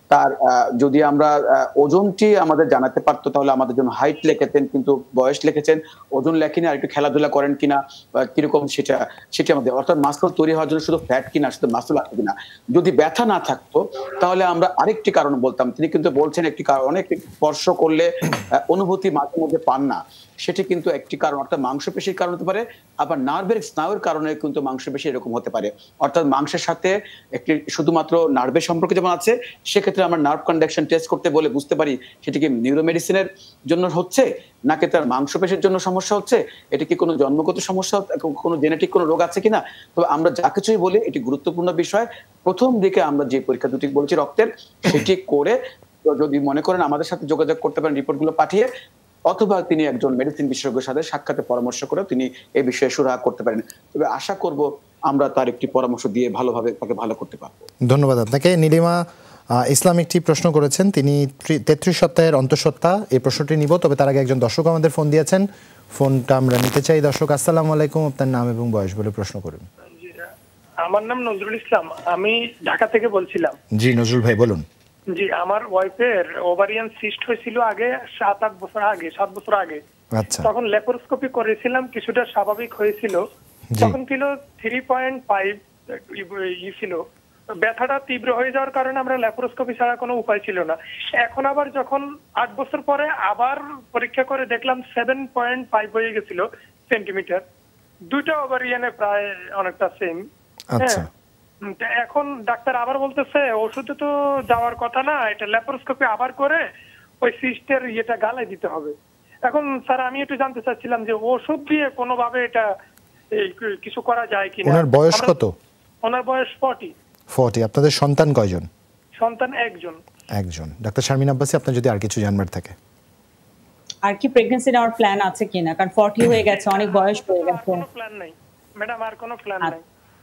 তার যদি আমরা ওজনটি আমাদের জানাতে পারতো তাহলে আমাদের জন্য হাইট লিখেছেন, কিন্তু বয়স লিখেছেন, ওজন লেখেনি, আর একটু খেলাধুলা করেন কিনা কিরকম সেটা আমাদের, অর্থাৎ মাসল তৈরি হওয়ার জন্য শুধু ফ্যাট কিনা, শুধু মাসল আছে কিনা। যদি ব্যথা না থাকতো তাহলে আমরা আরেকটি কারণ বলতাম। তিনি কিন্তু বলছেন একটি কারণ, অনেক স্পর্শ করলে অনুভূতি মাঝে মধ্যে পান না, সেটি কিন্তু একটি কারণ, অর্থাৎ মাংসপেশির কারণ হতে পারে, আবার স্নায়ুর কারণে কিন্তু মাংসপেশি এরকম হতে পারে। অর্থাৎ মাংসের সাথে একটি শুধুমাত্র নার্ভের সম্পর্ক যেমন আছে, সেক্ষেত্রে আমরা নার্ভ কন্ডাকশন টেস্ট করতে বলে বুঝতে পারি সেটি কি নিউরোমেডিসিনের জন্য হচ্ছে নাকি তার মাংসপেশির জন্য সমস্যা হচ্ছে, এটা কি কোনো জন্মগত সমস্যা, কোনো জেনেটিক কোনো রোগ আছে কিনা। তবে আমরা যা কিছুই বলি এটি গুরুত্বপূর্ণ বিষয়। প্রথম দিকে আমরা যে পরীক্ষা দুটি বলছি রক্তের, সেটি করে যদি মনে করেন আমাদের সাথে যোগাযোগ করতে পারেন রিপোর্টগুলো পাঠিয়ে, অথবা তিনি একজন মেডিসিন বিশেষজ্ঞের সাথে সাক্ষাতে পরামর্শ করে তিনি এই বিষয়ে সুরাহা করতে পারেন। তবে আশা করব আমরা তার একটি পরামর্শ দিয়ে ভালোভাবে তাকে ভালো করতে পারবো। ধন্যবাদ আপনাকে। নীলিমা ইসলাম একটি প্রশ্ন করেছেন, তিনি 33 সপ্তাহের অন্তঃসত্ত্বা, এই প্রশ্নটি নিব। তবে তার আগে একজন দর্শক আমাদের ফোন দিয়েছেন, ফোনটা আমরা নিতে চাই। দর্শক আসসালামু আলাইকুম, আপনার নাম এবং বয়স বলে প্রশ্ন করুন। আমার নাম নজরুল ইসলাম, আমি ঢাকা থেকে বলছিলাম। জি নজরুল ভাই বলুন। জি, আমার ওয়াইফের ওভারিয়ান সিস্ট হয়েছিল আগে 7 বছর আগে। আচ্ছা। তখন ল্যাপারোস্কোপি করেছিলাম, কিছুটা স্বাভাবিক হয়েছিল। তখন ছিল 3.5 ছিল। ব্যথাটা তীব্র হয়ে যাওয়ার কারণে আমরা ল্যাপারোস্কোপি ছাড়া কোনো উপায় ছিল না। এখন আবার যখন 8 বছর পরে আবার পরীক্ষা করে দেখলাম 7.5 হয়ে গেছিল সেন্টিমিটার। দুইটা ওভারিয়ানে প্রায় অনেকটা সেম। আচ্ছা। এখন ডাক্তার আবার বলতেছে ওষুধে তো যাওয়ার কথা না, এটা ল্যাপারোস্কোপি আবার করে ওই সিস্টের ইয়েটা গালায় দিতে হবে। এখন স্যার আমি একটু জানতে চাচ্ছিলাম যে ওষুধ দিয়ে কোনোভাবে এটা কিছু করা যায় কিনা। ওনার বয়স কত? ওনার বয়স 40। আপনাদের সন্তান কয়জন? সন্তান একজন। ডাক্তার শারমিন আব্বাসী, আপনার যদি আর কিছু জানবার থাকে। আর কি প্রেগন্যান্সি নেওয়ার প্ল্যান আছে কিনা? কারণ 40 হয়ে গেছে, অনেক বয়স হয়ে গেছে। কোনো প্ল্যান নাই ম্যাডাম, আর কোনো প্ল্যান নাই।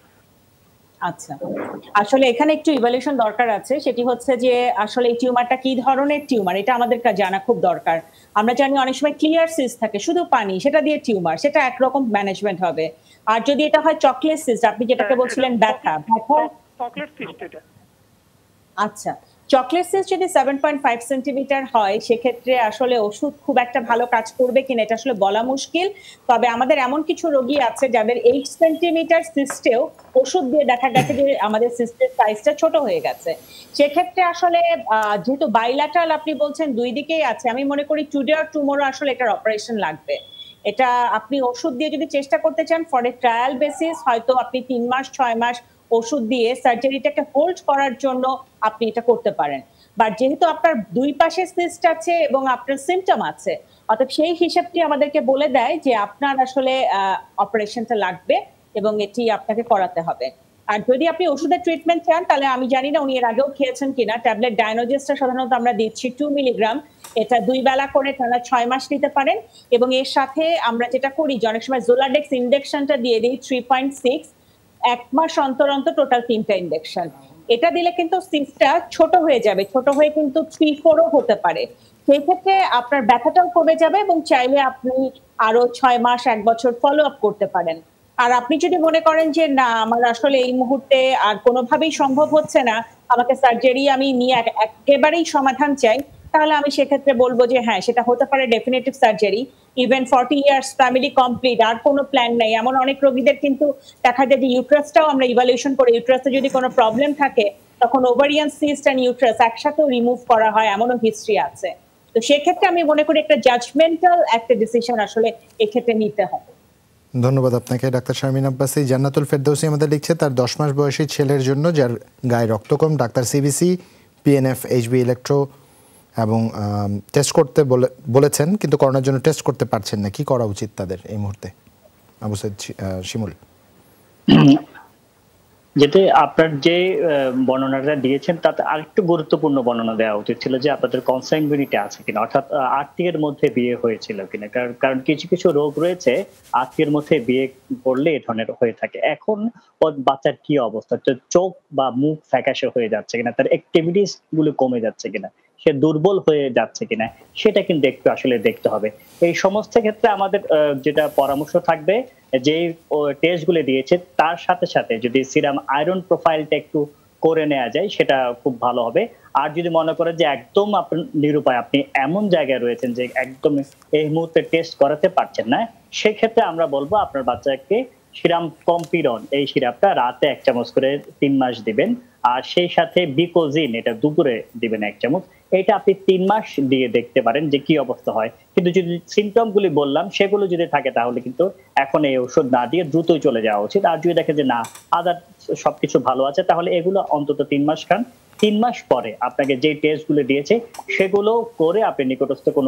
আচ্ছা, আসলে এখানে একটু ইভালুয়েশন দরকার আছে। সেটি হচ্ছে যে আসলে এই টিউমারটা কি ধরনের টিউমার, এটা আমাদের জানা খুব দরকার। আমরা জানি অনেক সময় ক্লিয়ার সিস্ট থাকে, শুধু পানি, সেটা দিয়ে টিউমার, সেটা একরকম ম্যানেজমেন্ট হবে। আর যদি এটা হয় চকলেট সিস্ট, আপনি যেটাকে বলছিলেন ব্যথা, চকলেট সিস্ট এটা। আচ্ছা, চকলেট সিস্ট যদি 7.5 সেন্টিমিটার হয়, সেক্ষেত্রে আসলে ওষুধ খুব একটা ভালো কাজ করবে কিনা এটা আসলে বলা মুশকিল। তবে আমাদের এমন কিছু রোগী আছে যাদের 8 সেন্টিমিটার সিস্টেও ওষুধ দিয়ে দেখা গেছে যে আমাদের সিস্টের সাইজটা ছোট হয়ে গেছে। সেক্ষেত্রে আসলে যেহেতু বাইল্যাটারাল আপনি বলছেন দুই দিকেই আছে, আমি মনে করি টুডে আর টুমোরো আসলে এটার অপারেশন লাগবে। এটা আপনি ওষুধ দিয়ে যদি চেষ্টা করতে চান ফর এ ট্রায়াল বেসিস, হয়তো আপনি 3 মাস 6 মাস ওষুধ দিয়ে সার্জারিটাকে হোল্ড করার জন্য আপনি এটা করতে পারেন। বাট যেহেতু আপনার দুই পাশে সিস্ট আছে এবং আপনার সিমটম আছে, অর্থাৎ সেই হিসাবটি আমাদেরকে বলে দেয় যে আপনার আসলে অপারেশনটা লাগবে এবং এটি আপনাকে করাতে হবে। আর যদি আপনি ওষুধের ট্রিটমেন্ট চান, তাহলে আমি জানি না উনি এর আগেও খেয়েছেন কিনা, ট্যাবলেট ডায়নোজেসটা সাধারণত আমরা দিচ্ছি 2 মিলিগ্রাম, এটা 2 বেলা করে টানা 6 মাস নিতে পারেন। এবং এর সাথে আমরা যেটা করি যে অনেক সময় জোলাডেক্স ইনজেকশনটা দিয়ে দিই 3.6, 1 মাস অন্তর অন্তর টোটাল 3টা ইনজেকশন। এটা দিলে কিন্তু সিস্টটা ছোট হয়ে যাবে, ছোট হয়ে কিন্তু 3-4ও হতে পারে। সেই ক্ষেত্রে আপনার ব্যথাটাও কমে যাবে এবং চাইলে আপনি আরো 6 মাস 1 বছর ফলো আপ করতে পারেন। আর আপনি যদি মনে করেন যে না আমার আসলে এই মুহূর্তে আর কোনোভাবেই সম্ভব হচ্ছে না, আমাকে সার্জারি আমি নিয়ে একেবারেই সমাধান চাই, তাহলে আমি সেক্ষেত্রে বলবো যে হ্যাঁ সেটা হতে পারে definitive surgery. Even 40 years family complete, আর কোনো প্ল্যান নেই, এমন অনেক রোগীদের কিন্তু দেখা যায় যে ইউট্রাসটাও আমরা ইভালুয়েশন করে ইউট্রাসে যদি কোনো প্রবলেম থাকে তখন ওভারিয়ান সিস্ট এন্ড ইউট্রাস একসাথেও রিমুভ করা হয়, এমনও হিস্ট্রি আছে। তো সেক্ষেত্রে আমি মনে করি একটা জাজমেন্টাল একটা ডিসিশন আসলে এক্ষেত্রে নিতে হবে। ধন্যবাদ আপনাকে ডাক্তার শারমিন আব্বাসী। জান্নাতুল ফেরদৌসী আমাদের লিখছে তার 10 মাস বয়সী ছেলের জন্য যার গায়ে রক্ত কম, doctor CBC, PNF, HB electro এবং টেস্ট করতে বলেছেন, কিন্তু করোনার জন্য টেস্ট করতে পারছেন না। কি করা উচিত তাদের এই মুহূর্তে? আবু সাইদ শিমুল। যেটা আপনার যে বর্ণনাটা দিয়েছেন তাতে আরেকটু গুরুত্বপূর্ণ বর্ণনা দেওয়া উচিত ছিল যে আপনাদের কনসাংগুইনিটি আছে কিনা, অর্থাৎ আত্মীয়ের মধ্যে বিয়ে হয়েছিল কিনা। কারণ কিছু কিছু রোগ রয়েছে আত্মীয়ের মধ্যে বিয়ে করলে এ ধরনের হয়ে থাকে। এখন বাচ্চার কি অবস্থা, চোখ বা মুখ ফ্যাকাশে হয়ে যাচ্ছে কিনা, তার অ্যাক্টিভিটিস গুলো কমে যাচ্ছে কিনা, সে দুর্বল হয়ে যাচ্ছে কিনা, সেটা কিন্তু একটু আসলে দেখতে হবে। এই সমস্ত ক্ষেত্রে আমাদের যেটা পরামর্শ থাকবে, যে টেস্ট গুলো দিয়েছে তার সাথে সাথে যদি সিরাম আয়রন প্রোফাইলটা একটু করে নেওয়া যায় সেটা খুব ভালো হবে। আর যদি মনে করেন যে একদম আপনি নিরুপায়, আপনি এমন জায়গায় রয়েছেন যে একদম এই মুহূর্তে টেস্ট করাতে পারছেন না, সেক্ষেত্রে আমরা বলবো আপনার বাচ্চাকে সিরাম কম্পিরন এই সিরাপটা রাতে 1 চামচ করে 3 মাস দিবেন, আর সেই সাথে বিকোজিন এটা দুপুরে দিবেন 1 চামচ। এটা আপনি 3 মাস দিয়ে দেখতে পারেন যে কি অবস্থা হয়। কিন্তু যদি সিমটম গুলি বললাম সেগুলো যদি থাকে তাহলে কিন্তু এখন এই ওষুধ না দিয়ে দ্রুতই চলে যাওয়া উচিত। আর যদি দেখে যে না আদার সবকিছু ভালো আছে তাহলে এগুলো অন্তত 3 মাস খান। 3 মাস পরে আপনাকে যে টেস্ট গুলো দিয়েছে সেগুলো করে আপনি নিকটস্থ কোনো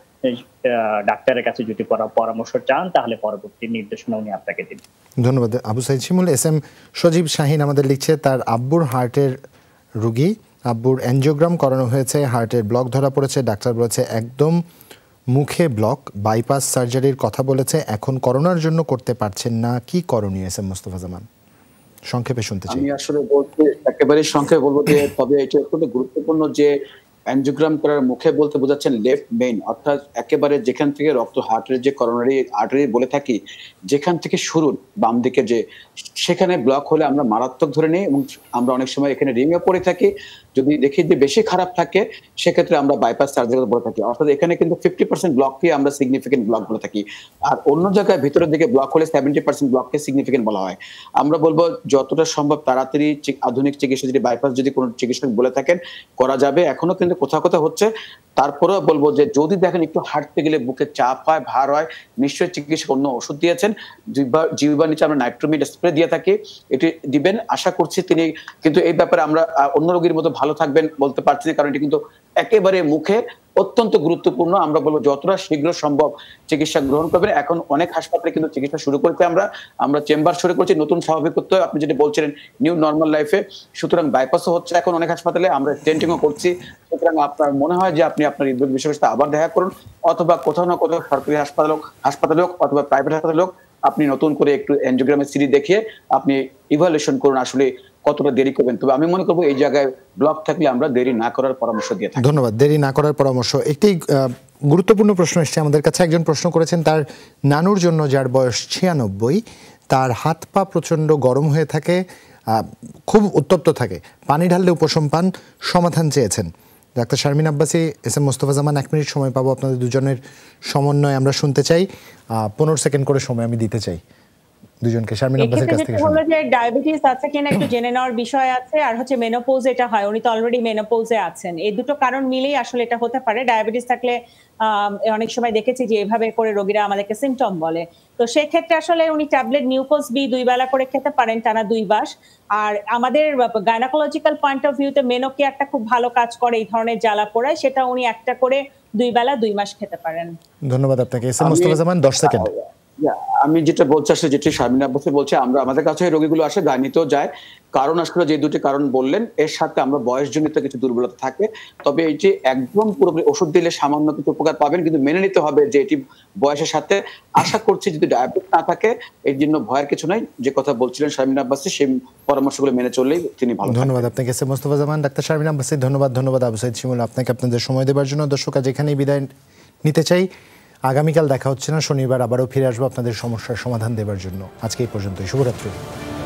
ডাক্তারের কাছে যদি পরামর্শ চান তাহলে পরবর্তী নির্দেশনা উনি আপনাকে দিন। ধন্যবাদ আবু সাইদ শিমুল। SM সজীব শাহিন আমাদের লিখছে তার আব্বুর হার্টের রোগী, আব্বুর অ্যানজিওগ্রাম করানো হয়েছে, হার্টের ব্লক ধরা পড়েছে, ডাক্তার বলেছে একদম মুখে ব্লক, বাইপাস সার্জারির কথা বলেছে, এখন করোনার জন্য করতে পারছেন না, কি করণীয়? SM মোস্তফা জামান সংক্ষেপে শুনতে চাই। আমি আসলে বলতে একেবারে সংক্ষেপে বলবো যে তবে এটা খুব গুরুত্বপূর্ণ যে অ্যানজিওগ্রাম করার মুখে বলতে বোঝাচ্ছেন লেফট মেইন, অর্থাৎ একেবারে যেখান থেকে রক্ত হার্টের যে করোনারি আর্টারি বলে থাকি যেখান থেকে শুরু বাম দিকে যে সেখানে ব্লক হলে আমরা মারাত্মক ধরে নিই এবং আমরা অনেক সময় এখানে রিংয়ে পড়ে থাকি। যদি দেখি যে বেশি খারাপ থাকে সেক্ষেত্রে আমরা বাইপাস সার্জারি বলে থাকি, অর্থাৎ এখানে কিন্তু 50% ব্লককে আমরা সিগনিফিকেন্ট ব্লক বলে থাকি। আর অন্য জায়গায় ভিতরের দিকে ব্লক হলে 70% ব্লককে সিগনিফিকেন্ট বলা হয়। আমরা বলবো যতটা সম্ভব তাড়াতাড়ি আধুনিক চিকিৎসা যদি বাইপাস যদি কোনো চিকিৎসক বলে থাকেন করা যাবে, এখনো কিন্তু কোথাও কোথাও হচ্ছে। তারপরেও বলবো যে যদি দেখেন একটু হাঁটতে গেলে বুকে চাপ হয়, ভার হয়, নিশ্চয়ই চিকিৎসক অন্য ওষুধ দিয়েছেন, জিহ্বার নিচে আমরা নাইট্রোমিড স্প্রে দিয়ে থাকি, এটি দিবেন। আশা করছি তিনি কিন্তু এই ব্যাপারে আমরা অন্য রোগীর মতো ভালো থাকবেন বলতে পারছি না, কারণ এটি কিন্তু একেবারে মুখে অত্যন্ত গুরুত্বপূর্ণ। আমরা বলবো যতটা শীঘ্র সম্ভব চিকিৎসা গ্রহণ করবেন। এখন অনেক হাসপাতালে কিন্তু চিকিৎসা শুরু করেছে, আমরা চেম্বার শুরু করছি, নতুন স্বাভাবিকত্ব আপনি যেটা বলছিলেন নিউ নর্মাল লাইফে। সুতরাং বাইপাসও হচ্ছে এখন অনেক হাসপাতালে, আমরা স্টেন্টিংও করছি। সুতরাং আপনার মনে হয় যে আপনি আপনার হৃদরোগ বিশেষজ্ঞের সাথে আবার দেখা করুন, অথবা কোথাও না কোথাও সরকারি হাসপাতালে হোক অথবা প্রাইভেট হাসপাতালে হোক, আপনি নতুন করে একটু এনজিওগ্রামের সিডি দেখিয়ে আপনি ইভালুয়েশন করুন আসলে কতটা দেরি করবেন। তবে আমি মনে করবো এই জায়গায় ব্লক থাকলে আমরা দেরি না করার পরামর্শ দিয়ে থাকি। ধন্যবাদ। দেরি না করার পরামর্শ। একটি গুরুত্বপূর্ণ প্রশ্ন এসেছে আমাদের কাছে। একজন প্রশ্ন করেছেন তার নানুর জন্য, যার বয়স 96, তার হাত পা প্রচণ্ড গরম হয়ে থাকে, খুব উত্তপ্ত থাকে, পানি ঢাললে উপশম পান, সমাধান চেয়েছেন। Doctor Sharmin Abbasi, SM Mostafa Zaman, 1 minute সময় পাবো। আপনাদের দুজনের সমন্বয় আমরা শুনতে চাই। 15 সেকেন্ড করে সময় আমি দিতে চাই দুজনকে। শারমিন আব্বাসীর কাছ থেকে হলো যে ডায়াবেটিস আছে কিনা একটু জেনে নেওয়ার বিষয় আছে, আর হচ্ছে মেনোপোজ এটা হয়, উনি তো অলরেডি মেনোপোজে আছেন। এই দুটো কারণ মিলেই আসলে এটা হতে পারে। ডায়াবেটিস থাকলে অনেক সময় দেখেছি যে এভাবে করে রোগীরা আমাদেরকে সিমটম বলে। তো সেক্ষেত্রে আসলে উনি ট্যাবলেট নিউকোস বি 2 বেলা করে খেতে পারেন টানা 2 মাস। আর আমাদের গাইনোকোলজিক্যাল পয়েন্ট অফ ভিউতে মেনোকে একটা খুব ভালো কাজ করে এই ধরনের জ্বালা পোড়ায়, সেটা উনি একটা করে 2 বেলা 2 মাস খেতে পারেন। ধন্যবাদ আপনাকে। SM Mostafa Zaman, 10 second. আমি যেটা বলছি আসলে যেটি শারমিন আব্বাসী বলছে, আমাদের কাছে রোগীগুলো আসে গাইনিতেও যায়, কারণ আসলে যে দুটি কারণ বললেন এর সাথে আমরা বয়সজনিত কিছু দুর্বলতা থাকে। তবে এটি একদম পুরোপুরি ওষুধ দিলে সামান্য কিছু উপকার পাবেন, কিন্তু মেনে নিতে হবে যে এটি বয়সের সাথে। আশা করছি যদি ডায়াবেটিস না থাকে এর জন্য ভয়ের কিছু নাই। যে কথা বলছিলেন শারমিন আব্বাসী সেই পরামর্শগুলো মেনে চললেই তিনি ভালো। ধন্যবাদ আপনাকে SM মোস্তফা জামান। ডাক্তার শারমিন আব্বাসী ধন্যবাদ। ধন্যবাদ আবু সাইদ শিমুল আপনাকে আপনাদের সময় দেওয়ার জন্য। দর্শক আজ এখানেই বিদায় নিতে চাই। আগামীকাল দেখা হচ্ছে না, শনিবার আবারও ফিরে আসবো আপনাদের সমস্যার সমাধান দেওয়ার জন্য। আজকে এই পর্যন্তই। শুভরাত্রি।